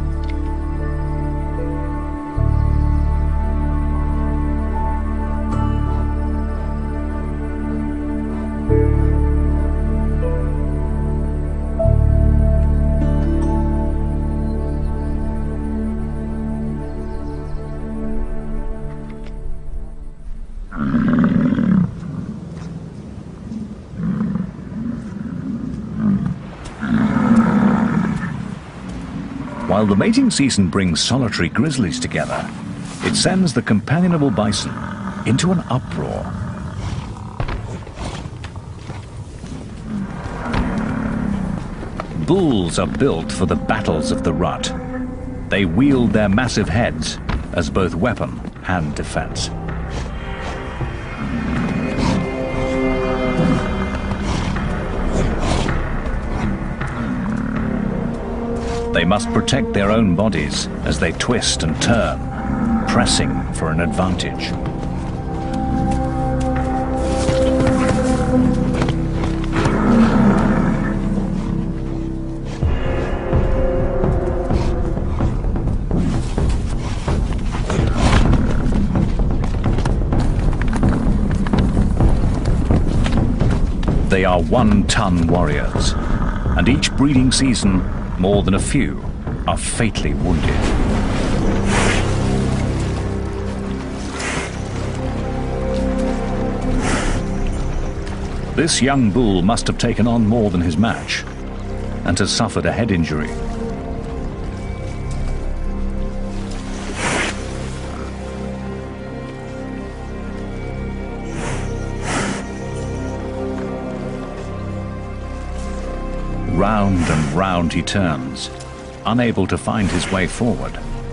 While the mating season brings solitary grizzlies together, it sends the companionable bison into an uproar. Bulls are built for the battles of the rut. They wield their massive heads as both weapon and defense. They must protect their own bodies as they twist and turn, pressing for an advantage. They are one-ton warriors, and each breeding season more than a few are fatally wounded. This young bull must have taken on more than his match and has suffered a head injury. Round and round he turns, unable to find his way forward.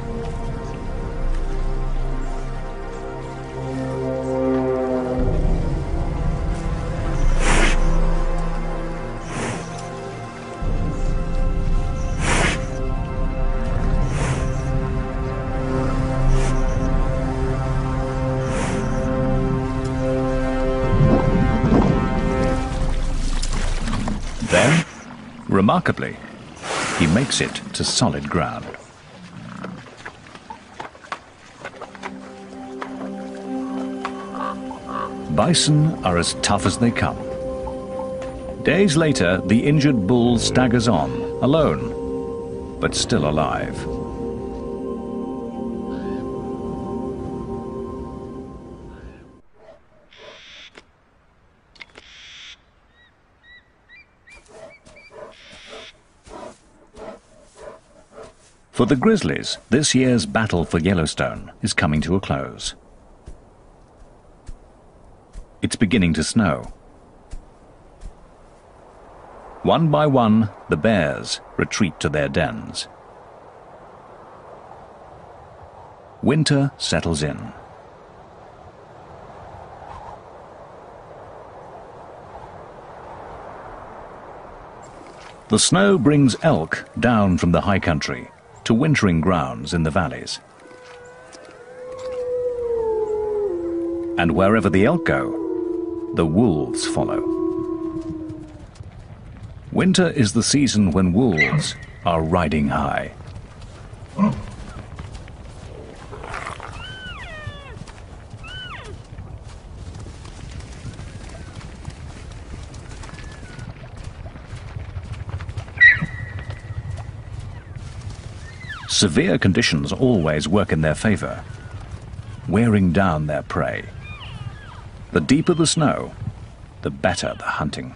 Then, remarkably, he makes it to solid ground. Bison are as tough as they come. Days later, the injured bull staggers on, alone, but still alive. For the grizzlies, this year's battle for Yellowstone is coming to a close. It's beginning to snow. One by one, the bears retreat to their dens. Winter settles in. The snow brings elk down from the high country to wintering grounds in the valleys. And wherever the elk go, the wolves follow. Winter is the season when wolves are riding high. Severe conditions always work in their favor, wearing down their prey. The deeper the snow, the better the hunting.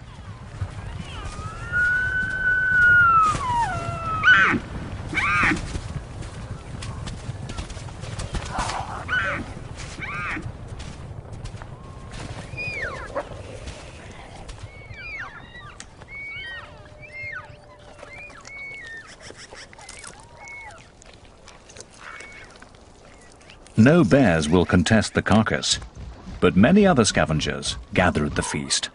No bears will contest the carcass, but many other scavengers gather at the feast.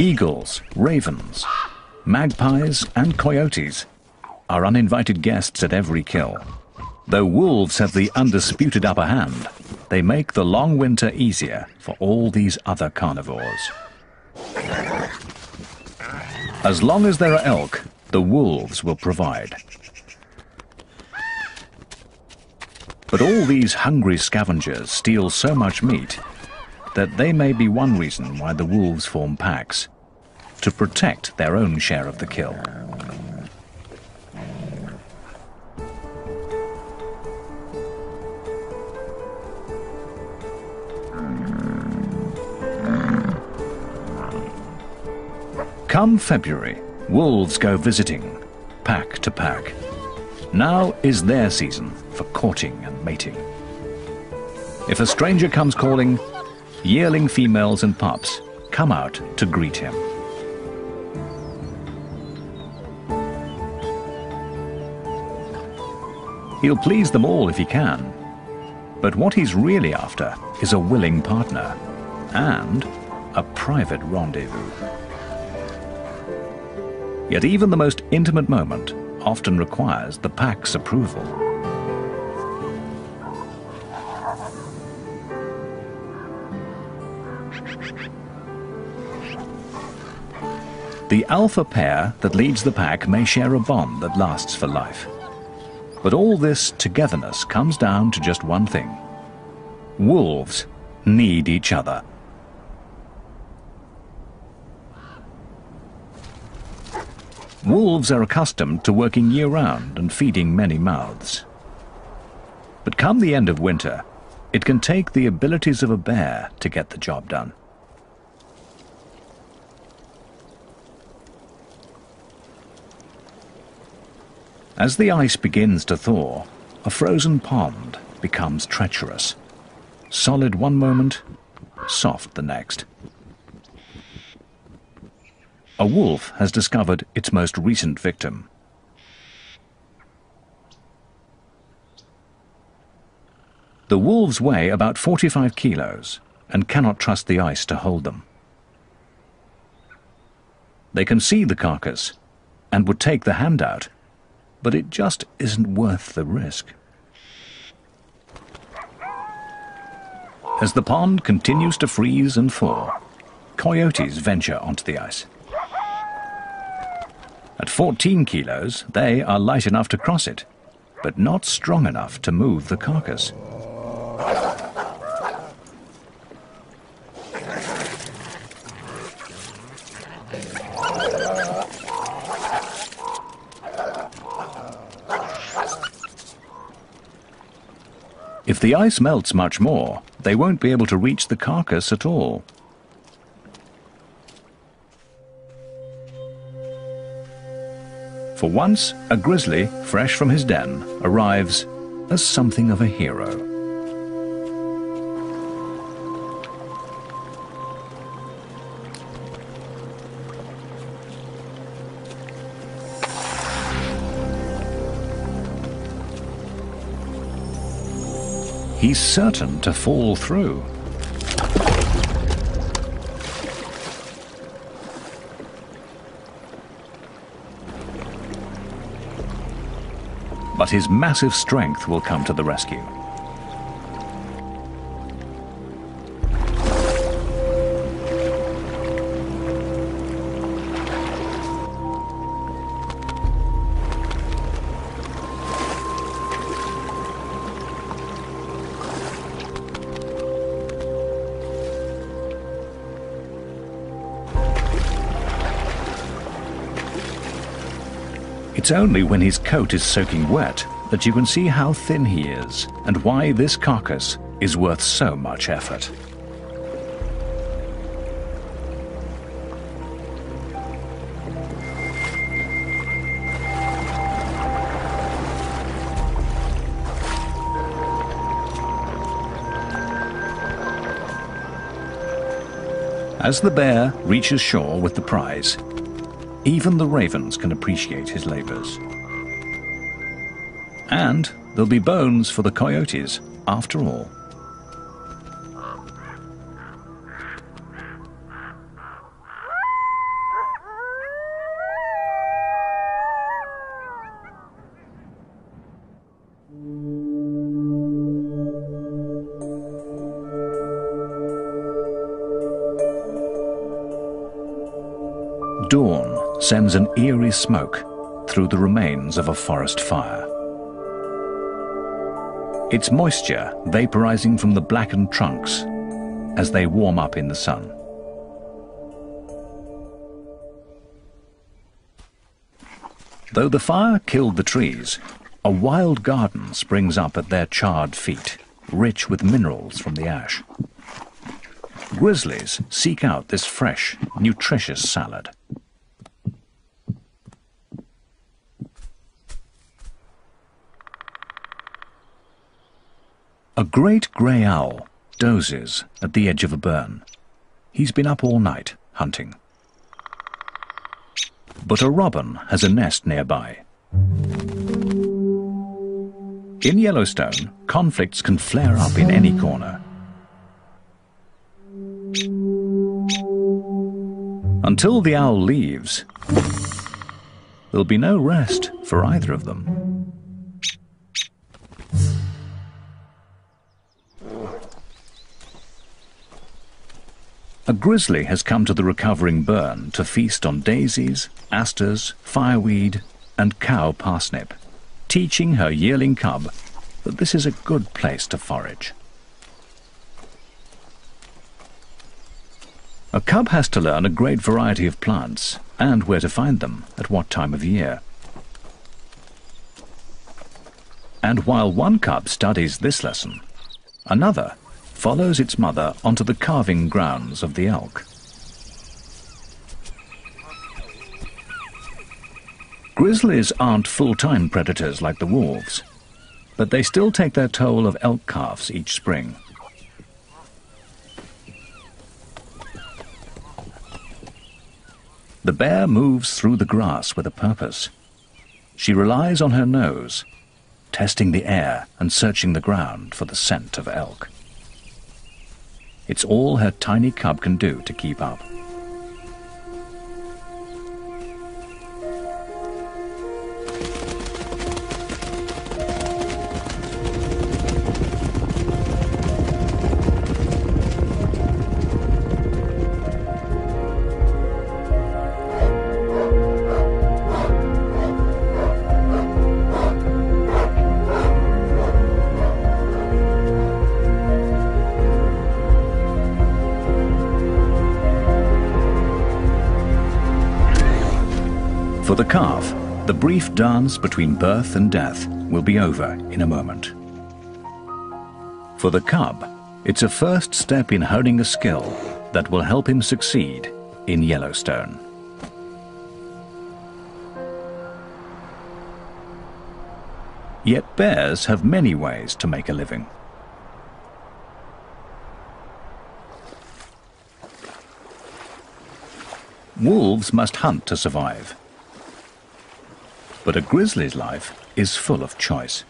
Eagles, ravens, magpies and coyotes are uninvited guests at every kill. Though wolves have the undisputed upper hand, they make the long winter easier for all these other carnivores. As long as there are elk, the wolves will provide. But all these hungry scavengers steal so much meat that they may be one reason why the wolves form packs, to protect their own share of the kill. Come February, wolves go visiting, pack to pack. Now is their season for courting and mating. If a stranger comes calling, yearling females and pups come out to greet him. He'll please them all if he can, but what he's really after is a willing partner and a private rendezvous. Yet even the most intimate moment often requires the pack's approval. The alpha pair that leads the pack may share a bond that lasts for life. But all this togetherness comes down to just one thing. Wolves need each other. Wolves are accustomed to working year-round and feeding many mouths. But come the end of winter, it can take the abilities of a bear to get the job done. As the ice begins to thaw, a frozen pond becomes treacherous. Solid one moment, soft the next. A wolf has discovered its most recent victim. The wolves weigh about 45 kilos and cannot trust the ice to hold them. They can see the carcass and would take the hand out, but it just isn't worth the risk. As the pond continues to freeze and thaw, coyotes venture onto the ice. At 14 kilos, they are light enough to cross it, but not strong enough to move the carcass. If the ice melts much more, they won't be able to reach the carcass at all. For once, a grizzly, fresh from his den, arrives as something of a hero. He's certain to fall through. But his massive strength will come to the rescue. It's only when his coat is soaking wet that you can see how thin he is and why this carcass is worth so much effort. As the bear reaches shore with the prize, even the ravens can appreciate his labors. And there'll be bones for the coyotes, after all. dawn sends an eerie smoke through the remains of a forest fire. It's moisture vaporizing from the blackened trunks as they warm up in the sun. Though the fire killed the trees, a wild garden springs up at their charred feet, rich with minerals from the ash. Grizzlies seek out this fresh, nutritious salad. A great grey owl dozes at the edge of a burn. He's been up all night hunting. But a robin has a nest nearby. In Yellowstone, conflicts can flare up in any corner. Until the owl leaves, there'll be no rest for either of them. A grizzly has come to the recovering burn to feast on daisies, asters, fireweed, and cow parsnip, teaching her yearling cub that this is a good place to forage. A cub has to learn a great variety of plants and where to find them at what time of year. And while one cub studies this lesson, another follows its mother onto the calving grounds of the elk. Grizzlies aren't full-time predators like the wolves, but they still take their toll of elk calves each spring. The bear moves through the grass with a purpose. She relies on her nose, testing the air and searching the ground for the scent of elk. It's all her tiny cub can do to keep up. For the calf, the brief dance between birth and death will be over in a moment. For the cub, it's a first step in honing a skill that will help him succeed in Yellowstone. Yet bears have many ways to make a living. Wolves must hunt to survive. But a grizzly's life is full of choice.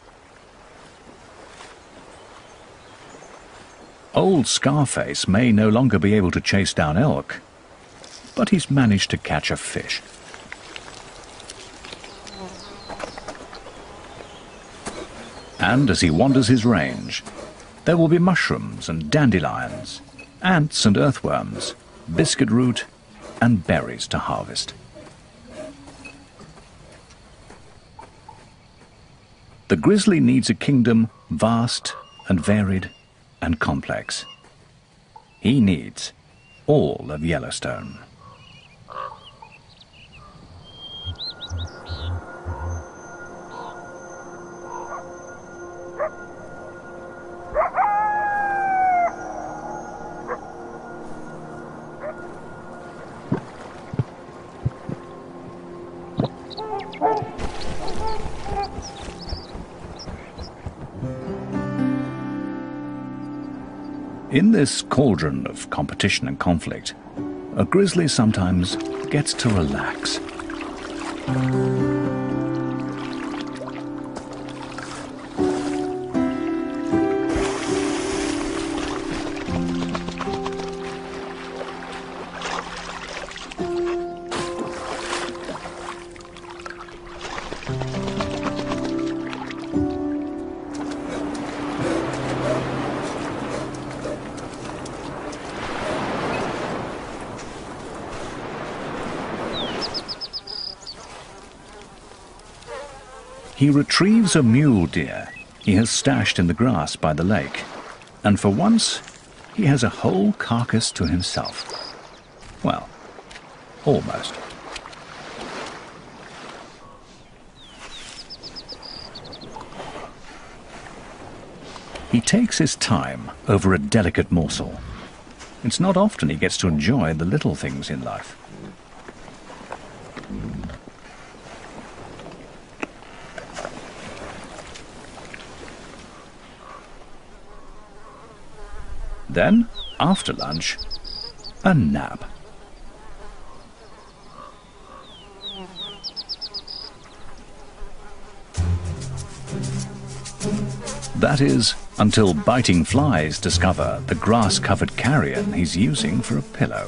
Old Scarface may no longer be able to chase down elk, but he's managed to catch a fish. And as he wanders his range, there will be mushrooms and dandelions, ants and earthworms, biscuit root and berries to harvest. The grizzly needs a kingdom vast and varied and complex. He needs all of Yellowstone. In this cauldron of competition and conflict, a grizzly sometimes gets to relax. He retrieves a mule deer he has stashed in the grass by the lake, and for once he has a whole carcass to himself. Well, almost. He takes his time over a delicate morsel. It's not often he gets to enjoy the little things in life. Then, after lunch, a nap. That is, until biting flies discover the grass-covered carrion he's using for a pillow.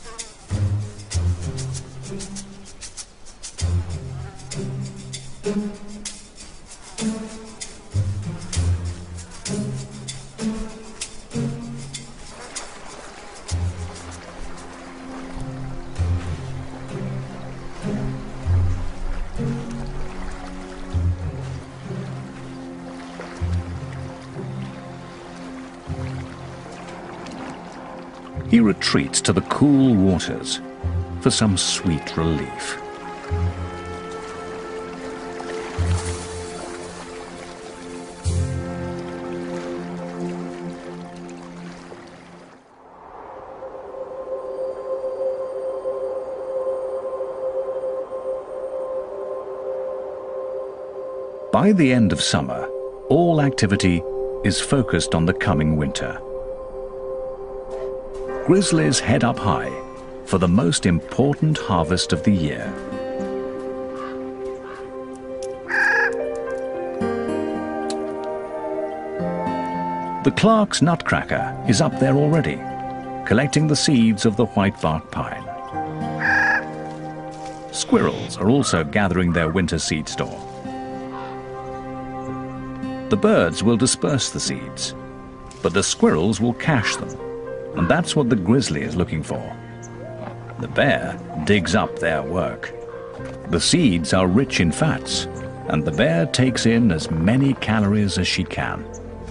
He retreats to the cool waters for some sweet relief. By the end of summer, all activity is focused on the coming winter. Grizzlies head up high for the most important harvest of the year. The Clark's nutcracker is up there already, collecting the seeds of the whitebark pine. Squirrels are also gathering their winter seed store. The birds will disperse the seeds, but the squirrels will cache them. And that's what the grizzly is looking for. The bear digs up their work. The seeds are rich in fats, and the bear takes in as many calories as she can.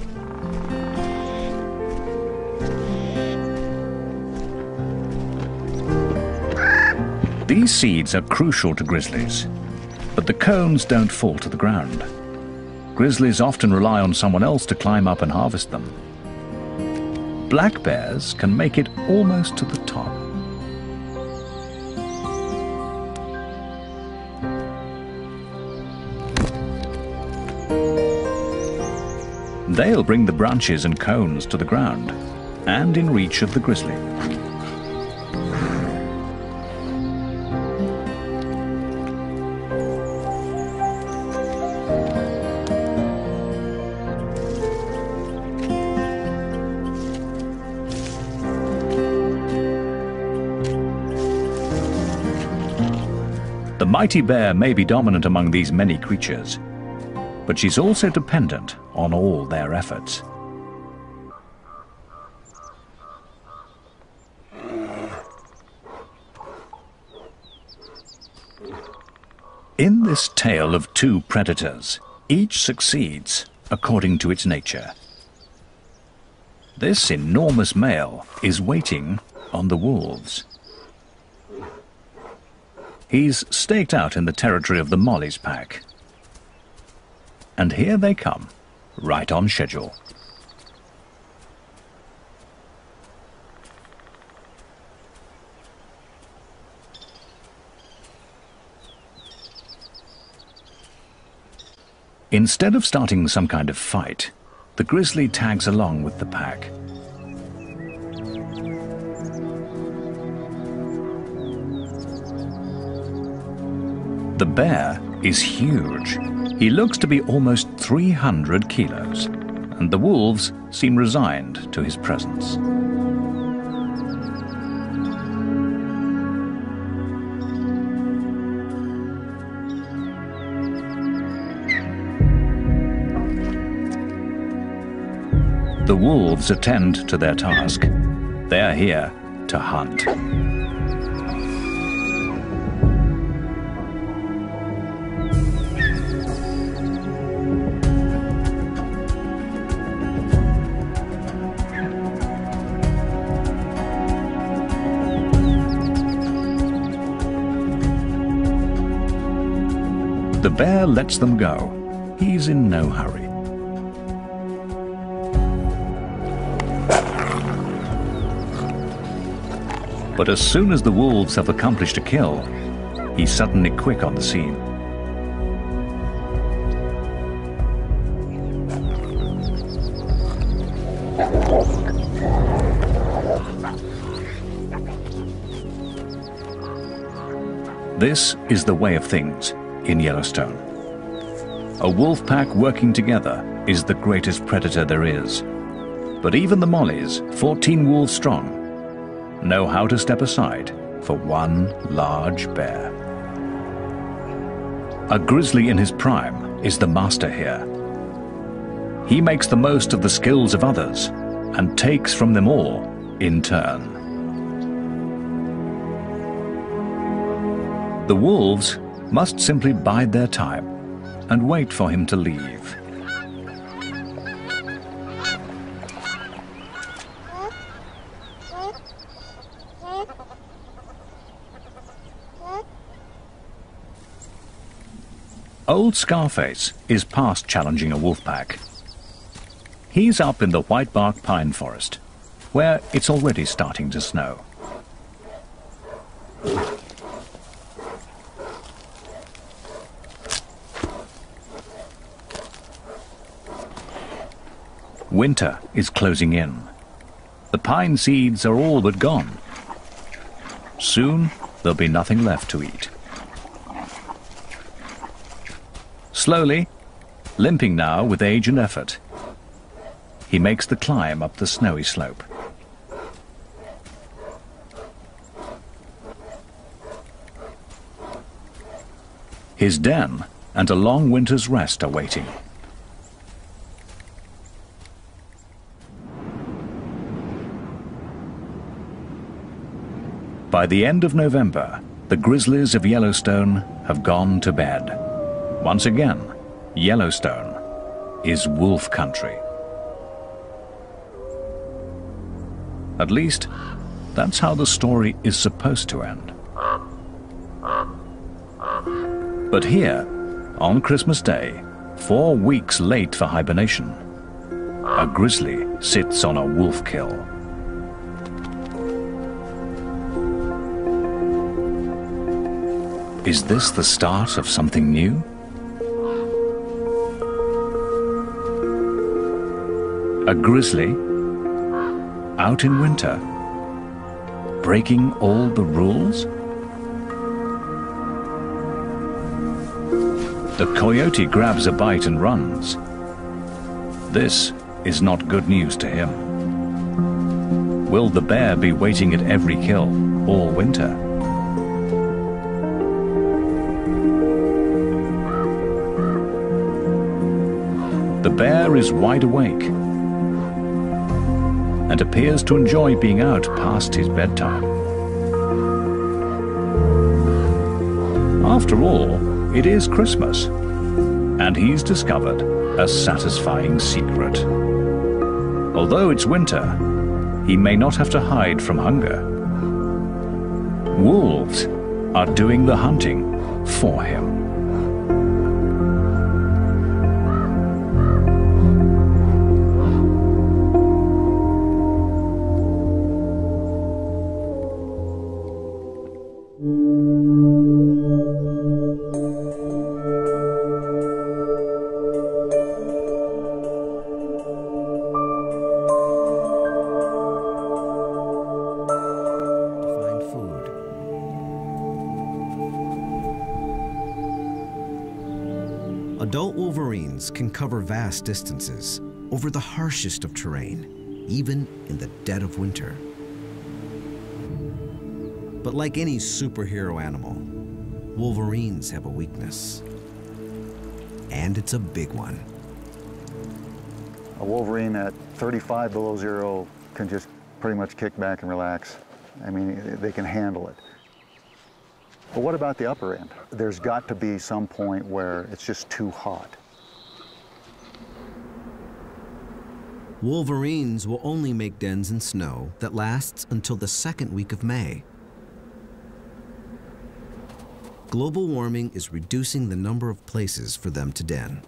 These seeds are crucial to grizzlies, but the cones don't fall to the ground. Grizzlies often rely on someone else to climb up and harvest them. Black bears can make it almost to the top. They'll bring the branches and cones to the ground and in reach of the grizzly. The mighty bear may be dominant among these many creatures, but she's also dependent on all their efforts. In this tale of two predators, each succeeds according to its nature. This enormous male is waiting on the wolves. He's staked out in the territory of the Molly's pack. And here they come, right on schedule. Instead of starting some kind of fight, the grizzly tags along with the pack. The bear is huge. He looks to be almost 300 kilos, and the wolves seem resigned to his presence. The wolves attend to their task. They're here to hunt. The bear lets them go. He's in no hurry. But as soon as the wolves have accomplished a kill, he's suddenly quick on the scene. This is the way of things in Yellowstone. A wolf pack working together is the greatest predator there is. But even the mollies, 14 wolves strong, know how to step aside for one large bear. A grizzly in his prime is the master here. He makes the most of the skills of others and takes from them all in turn. The wolves must simply bide their time and wait for him to leave. Old Scarface is past challenging a wolf pack. He's up in the whitebark pine forest, where it's already starting to snow. Winter is closing in. The pine seeds are all but gone. Soon, there'll be nothing left to eat. Slowly, limping now with age and effort, he makes the climb up the snowy slope. His den and a long winter's rest are waiting. By the end of November, the grizzlies of Yellowstone have gone to bed. Once again, Yellowstone is wolf country. At least, that's how the story is supposed to end. But here, on Christmas Day, 4 weeks late for hibernation, a grizzly sits on a wolf kill. Is this the start of something new? A grizzly, out in winter, breaking all the rules? The coyote grabs a bite and runs. This is not good news to him. Will the bear be waiting at every kill all winter? The bear is wide awake and appears to enjoy being out past his bedtime. After all, it is Christmas, and he's discovered a satisfying secret. Although it's winter, he may not have to hide from hunger. Wolves are doing the hunting for him. Adult wolverines can cover vast distances over the harshest of terrain, even in the dead of winter. But like any superhero animal, wolverines have a weakness. And it's a big one. A wolverine at 35 below zero can just pretty much kick back and relax. I mean, they can handle it. But what about the upper end? There's got to be some point where it's just too hot. Wolverines will only make dens in snow that lasts until the second week of May. global warming is reducing the number of places for them to den.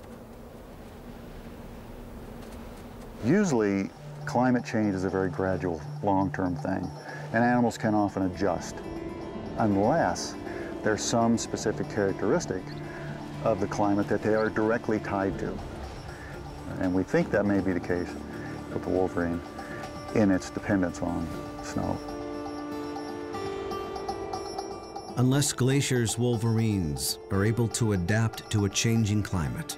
Usually, climate change is a very gradual, long-term thing, and animals can often adjust, unless there's some specific characteristic of the climate that they are directly tied to. And we think that may be the case with the wolverine in its dependence on snow. Unless glaciers, wolverines are able to adapt to a changing climate,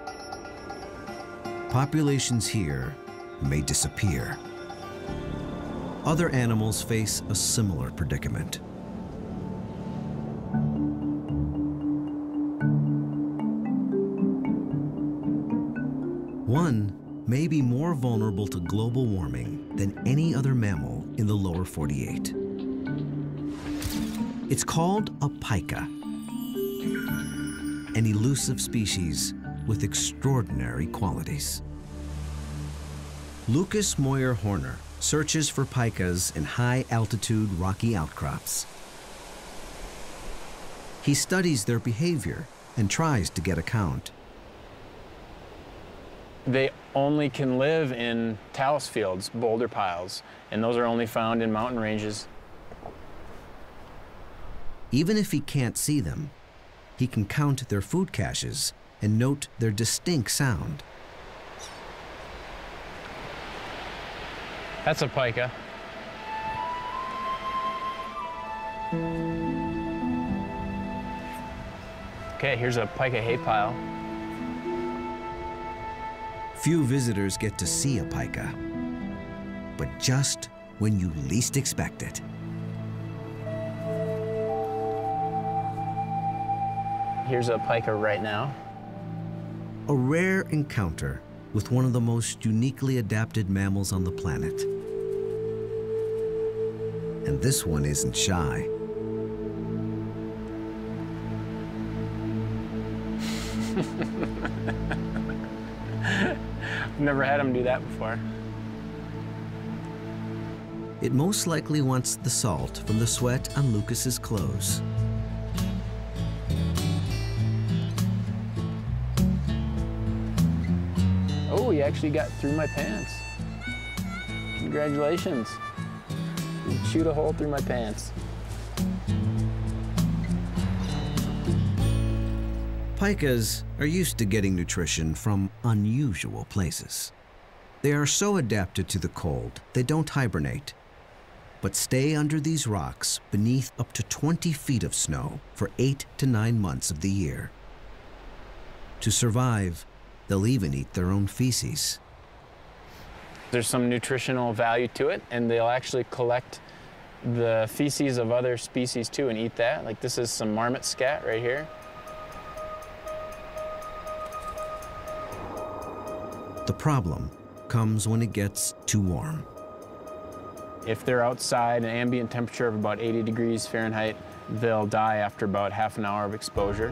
populations here may disappear. Other animals face a similar predicament. One may be more vulnerable to global warming than any other mammal in the lower 48. It's called a pika, an elusive species with extraordinary qualities. Lucas Moyer-Horner searches for pikas in high-altitude rocky outcrops. He studies their behavior and tries to get a count. They only can live in talus fields, boulder piles, and those are only found in mountain ranges. Even if he can't see them, he can count their food caches and note their distinct sound. That's a pika. Okay, here's a pika hay pile. Few visitors get to see a pika, but just when you least expect it. Here's a pika right now. A rare encounter with one of the most uniquely adapted mammals on the planet. And this one isn't shy. I've never had him do that before. It most likely wants the salt from the sweat on Lucas's clothes. Oh, he actually got through my pants. Congratulations. You shoot a hole through my pants. Pikas are used to getting nutrition from unusual places. They are so adapted to the cold, they don't hibernate, but stay under these rocks beneath up to 20 feet of snow for 8 to 9 months of the year. To survive, they'll even eat their own feces. There's some nutritional value to it, and they'll actually collect the feces of other species too and eat that. Like this is some marmot scat right here. The problem comes when it gets too warm. If they're outside an ambient temperature of about 80 degrees Fahrenheit, they'll die after about half an hour of exposure.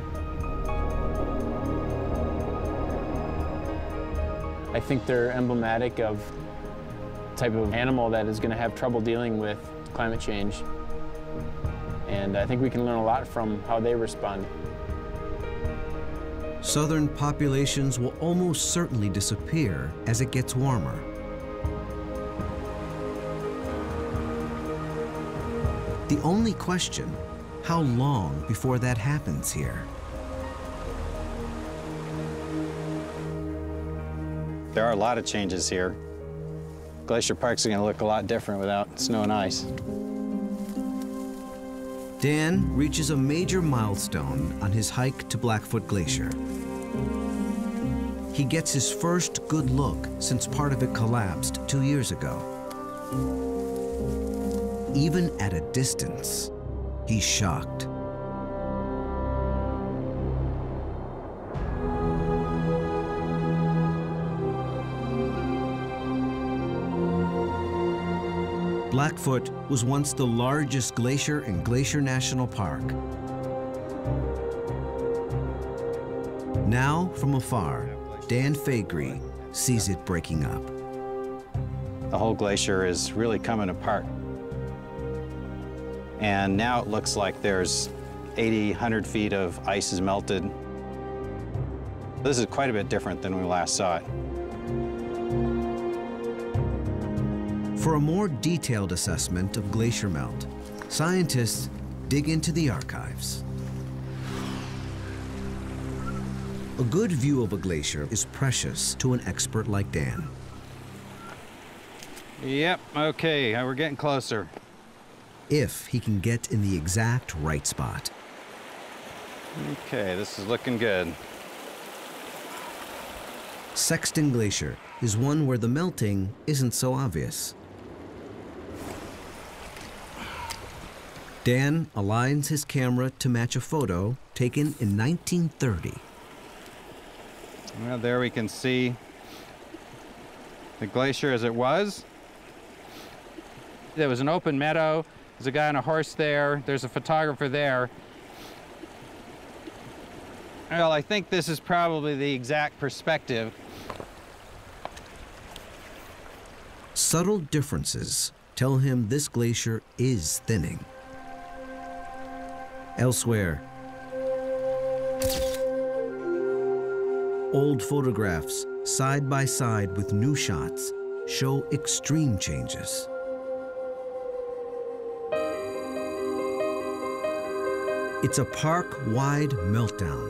I think they're emblematic of the type of animal that is going to have trouble dealing with climate change. And I think we can learn a lot from how they respond. Southern populations will almost certainly disappear as it gets warmer. The only question, how long before that happens here? There are a lot of changes here. Glacier Parks are going to look a lot different without snow and ice. Dan reaches a major milestone on his hike to Blackfoot Glacier. He gets his first good look since part of it collapsed 2 years ago. Even at a distance, he's shocked. Blackfoot was once the largest glacier in Glacier National Park. Now, from afar, Dan Faegre sees it breaking up. The whole glacier is really coming apart. And now it looks like there's 80, 100 feet of ice is melted. This is quite a bit different than when we last saw it. For a more detailed assessment of glacier melt, scientists dig into the archives. A good view of a glacier is precious to an expert like Dan. Yep, okay, we're getting closer. If he can get in the exact right spot. Okay, this is looking good. Sexton Glacier is one where the melting isn't so obvious. Dan aligns his camera to match a photo taken in 1930. Well, there we can see the glacier as it was. There was an open meadow. There's a guy on a horse there. There's a photographer there. Well, I think this is probably the exact perspective. Subtle differences tell him this glacier is thinning. Elsewhere, old photographs side by side with new shots show extreme changes. It's a park-wide meltdown.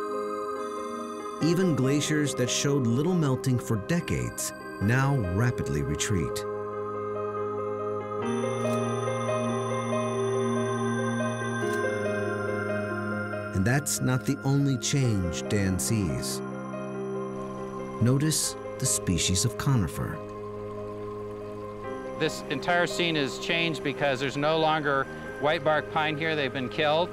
Even glaciers that showed little melting for decades now rapidly retreat. And that's not the only change Dan sees. Notice the species of conifer. This entire scene has changed because there's no longer whitebark pine here. They've been killed.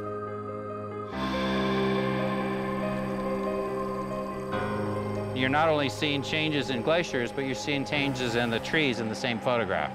You're not only seeing changes in glaciers, but you're seeing changes in the trees in the same photograph.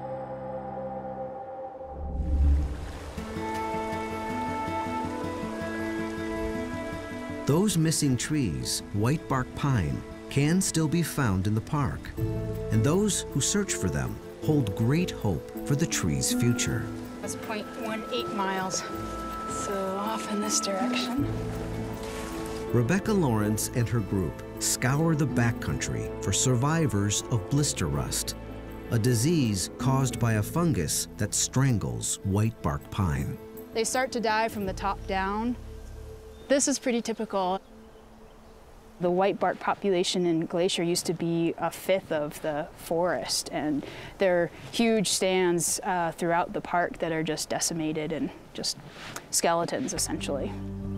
Those missing trees, whitebark pine, can still be found in the park. And those who search for them hold great hope for the tree's future. It's 0.18 miles, so off in this direction. Rebecca Lawrence and her group scour the backcountry for survivors of blister rust, a disease caused by a fungus that strangles whitebark pine. They start to die from the top down. This is pretty typical. The whitebark population in Glacier used to be a fifth of the forest, and there are huge stands throughout the park that are just decimated and just skeletons, essentially.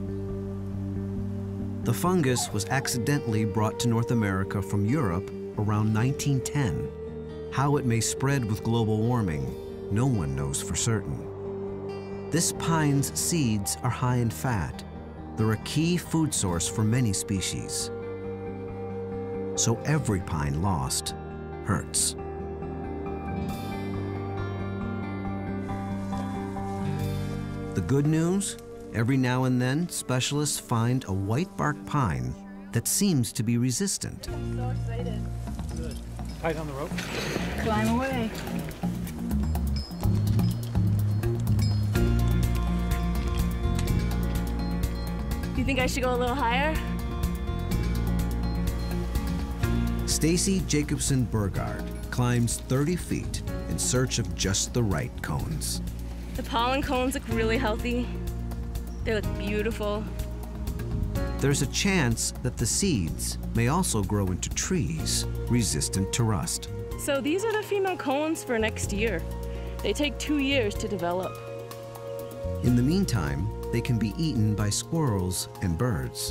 The fungus was accidentally brought to North America from Europe around 1910. How it may spread with global warming, no one knows for certain. This pine's seeds are high in fat. They're a key food source for many species. So every pine lost hurts. The good news? Every now and then, specialists find a whitebark pine that seems to be resistant. I'm so excited. Good. Tight on the rope. Climb away. You think I should go a little higher? Stacy Jacobson Burgard climbs 30 feet in search of just the right cones. The pollen cones look really healthy. They look beautiful. There's a chance that the seeds may also grow into trees resistant to rust. So these are the female cones for next year. They take 2 years to develop. In the meantime, they can be eaten by squirrels and birds.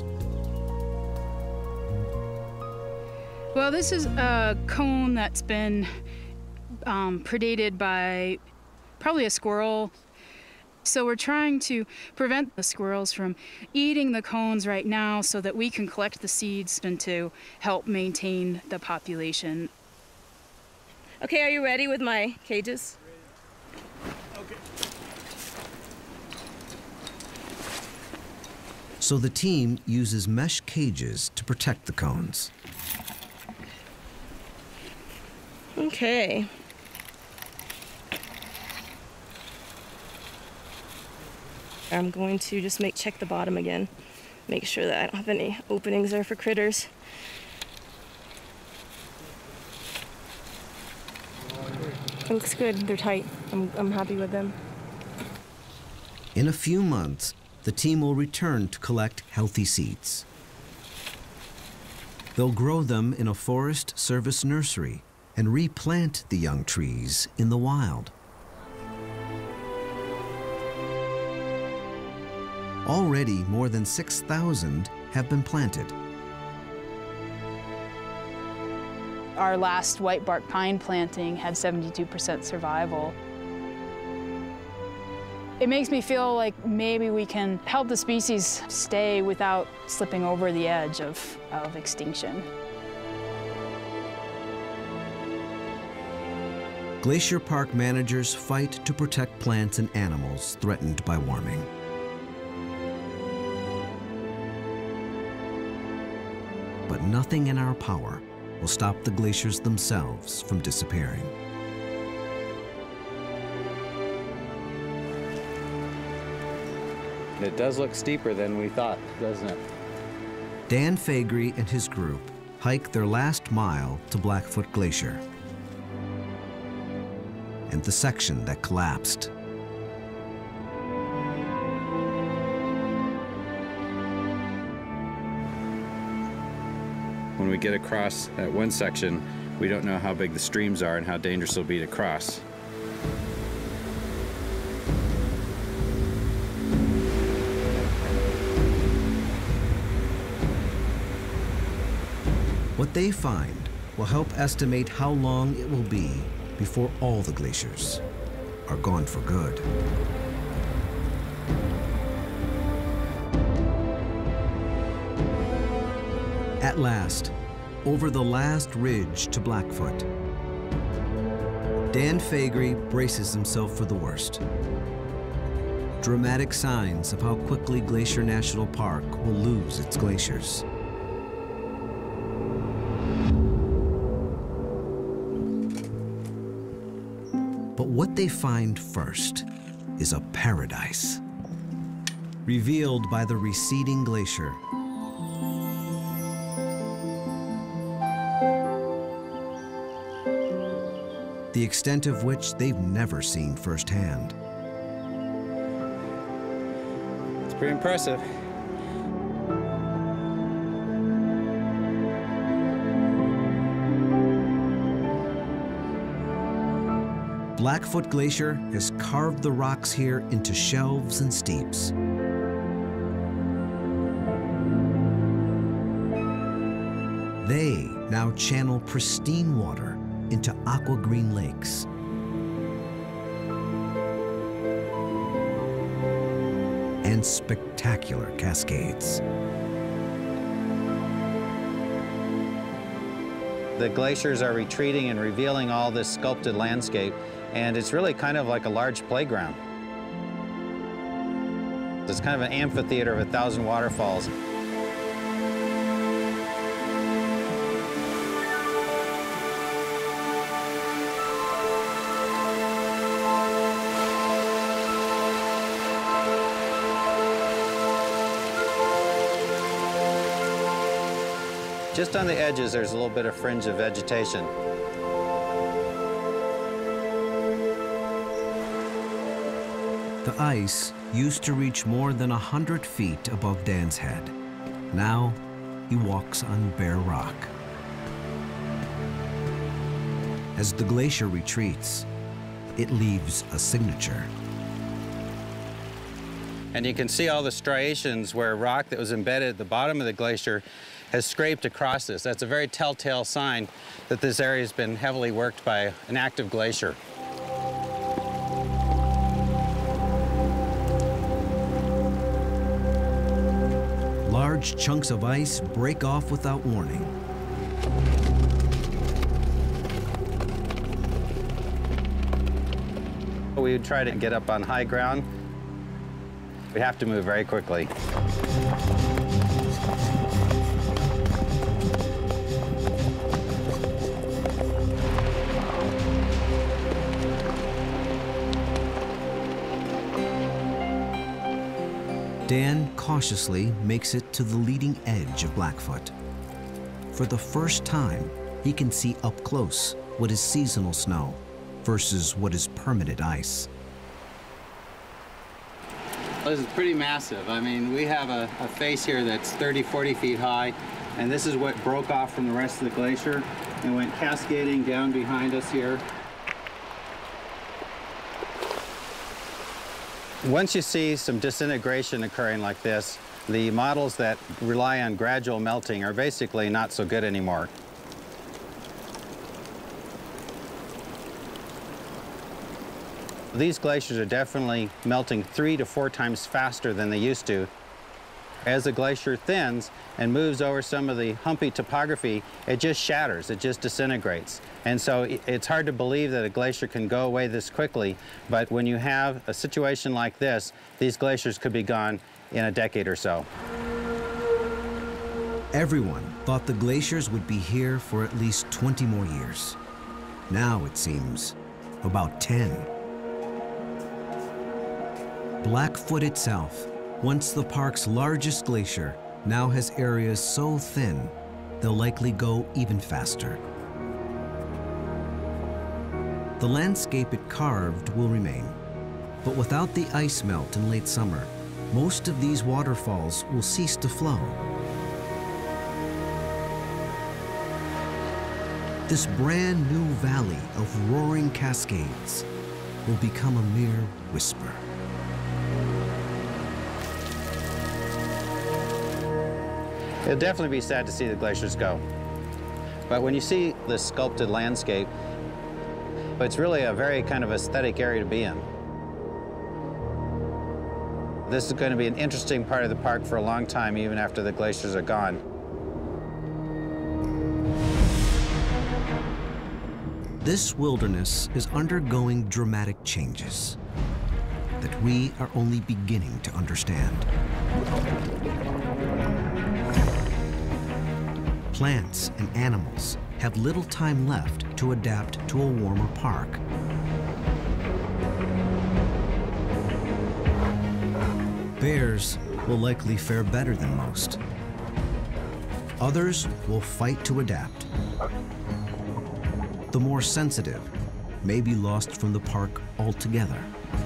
Well, this is a cone that's been predated by probably a squirrel. So we're trying to prevent the squirrels from eating the cones right now so that we can collect the seeds and to help maintain the population. Okay, are you ready with my cages? Okay. So the team uses mesh cages to protect the cones. Okay. I'm going to just check the bottom again, make sure that I don't have any openings there for critters. It looks good. They're tight. I'm happy with them. In a few months, the team will return to collect healthy seeds. They'll grow them in a Forest Service nursery and replant the young trees in the wild. Already, more than 6,000 have been planted. Our last white bark pine planting had 72% survival. It makes me feel like maybe we can help the species stay without slipping over the edge of extinction. Glacier Park managers fight to protect plants and animals threatened by warming. But nothing in our power will stop the glaciers themselves from disappearing. It does look steeper than we thought, doesn't it? Dan Faegre and his group hike their last mile to Blackfoot Glacier and the section that collapsed. When we get across that one section, we don't know how big the streams are and how dangerous it'll be to cross. What they find will help estimate how long it will be before all the glaciers are gone for good. At last, over the last ridge to Blackfoot, Dan Faegre braces himself for the worst. Dramatic signs of how quickly Glacier National Park will lose its glaciers. But what they find first is a paradise, revealed by the receding glacier. The extent of which they've never seen firsthand. It's pretty impressive. Blackfoot Glacier has carved the rocks here into shelves and steeps. They now channel pristine water into aqua-green lakes. And spectacular cascades. The glaciers are retreating and revealing all this sculpted landscape, and it's really kind of like a large playground. It's kind of an amphitheater of 1,000 waterfalls. Just on the edges, there's a little bit of fringe of vegetation. The ice used to reach more than 100 feet above Dan's head. Now, he walks on bare rock. As the glacier retreats, it leaves a signature. And you can see all the striations where rock that was embedded at the bottom of the glacier has scraped across this. That's a very telltale sign that this area has been heavily worked by an active glacier. Large chunks of ice break off without warning. We would try to get up on high ground. We have to move very quickly. Dan cautiously makes it to the leading edge of Blackfoot. For the first time, he can see up close what is seasonal snow versus what is permanent ice. This is pretty massive. I mean, we have a face here that's 30, 40 feet high, and this is what broke off from the rest of the glacier and went cascading down behind us here. Once you see some disintegration occurring like this, the models that rely on gradual melting are basically not so good anymore. These glaciers are definitely melting 3 to 4 times faster than they used to. As the glacier thins and moves over some of the humpy topography, it just shatters, it just disintegrates. And so it's hard to believe that a glacier can go away this quickly, but when you have a situation like this, these glaciers could be gone in a decade or so. Everyone thought the glaciers would be here for at least 20 more years. Now it seems about 10. Blackfoot itself, once the park's largest glacier, now has areas so thin they'll likely go even faster. The landscape it carved will remain, but without the ice melt in late summer, most of these waterfalls will cease to flow. This brand new valley of roaring cascades will become a mere whisper. It'll definitely be sad to see the glaciers go. But when you see this sculpted landscape, it's really a very kind of aesthetic area to be in. This is going to be an interesting part of the park for a long time, even after the glaciers are gone. This wilderness is undergoing dramatic changes that we are only beginning to understand. Plants and animals have little time left to adapt to a warmer park. Bears will likely fare better than most. Others will fight to adapt. The more sensitive may be lost from the park altogether.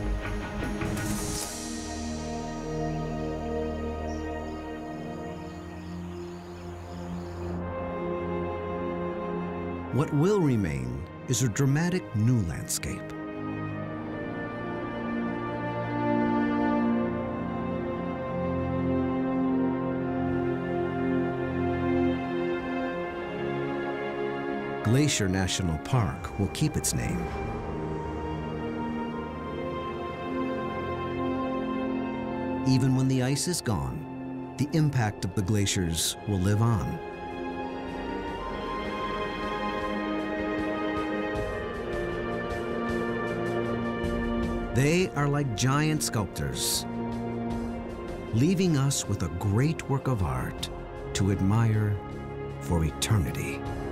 What will remain is a dramatic new landscape. Glacier National Park will keep its name. Even when the ice is gone, the impact of the glaciers will live on. They are like giant sculptors, leaving us with a great work of art to admire for eternity.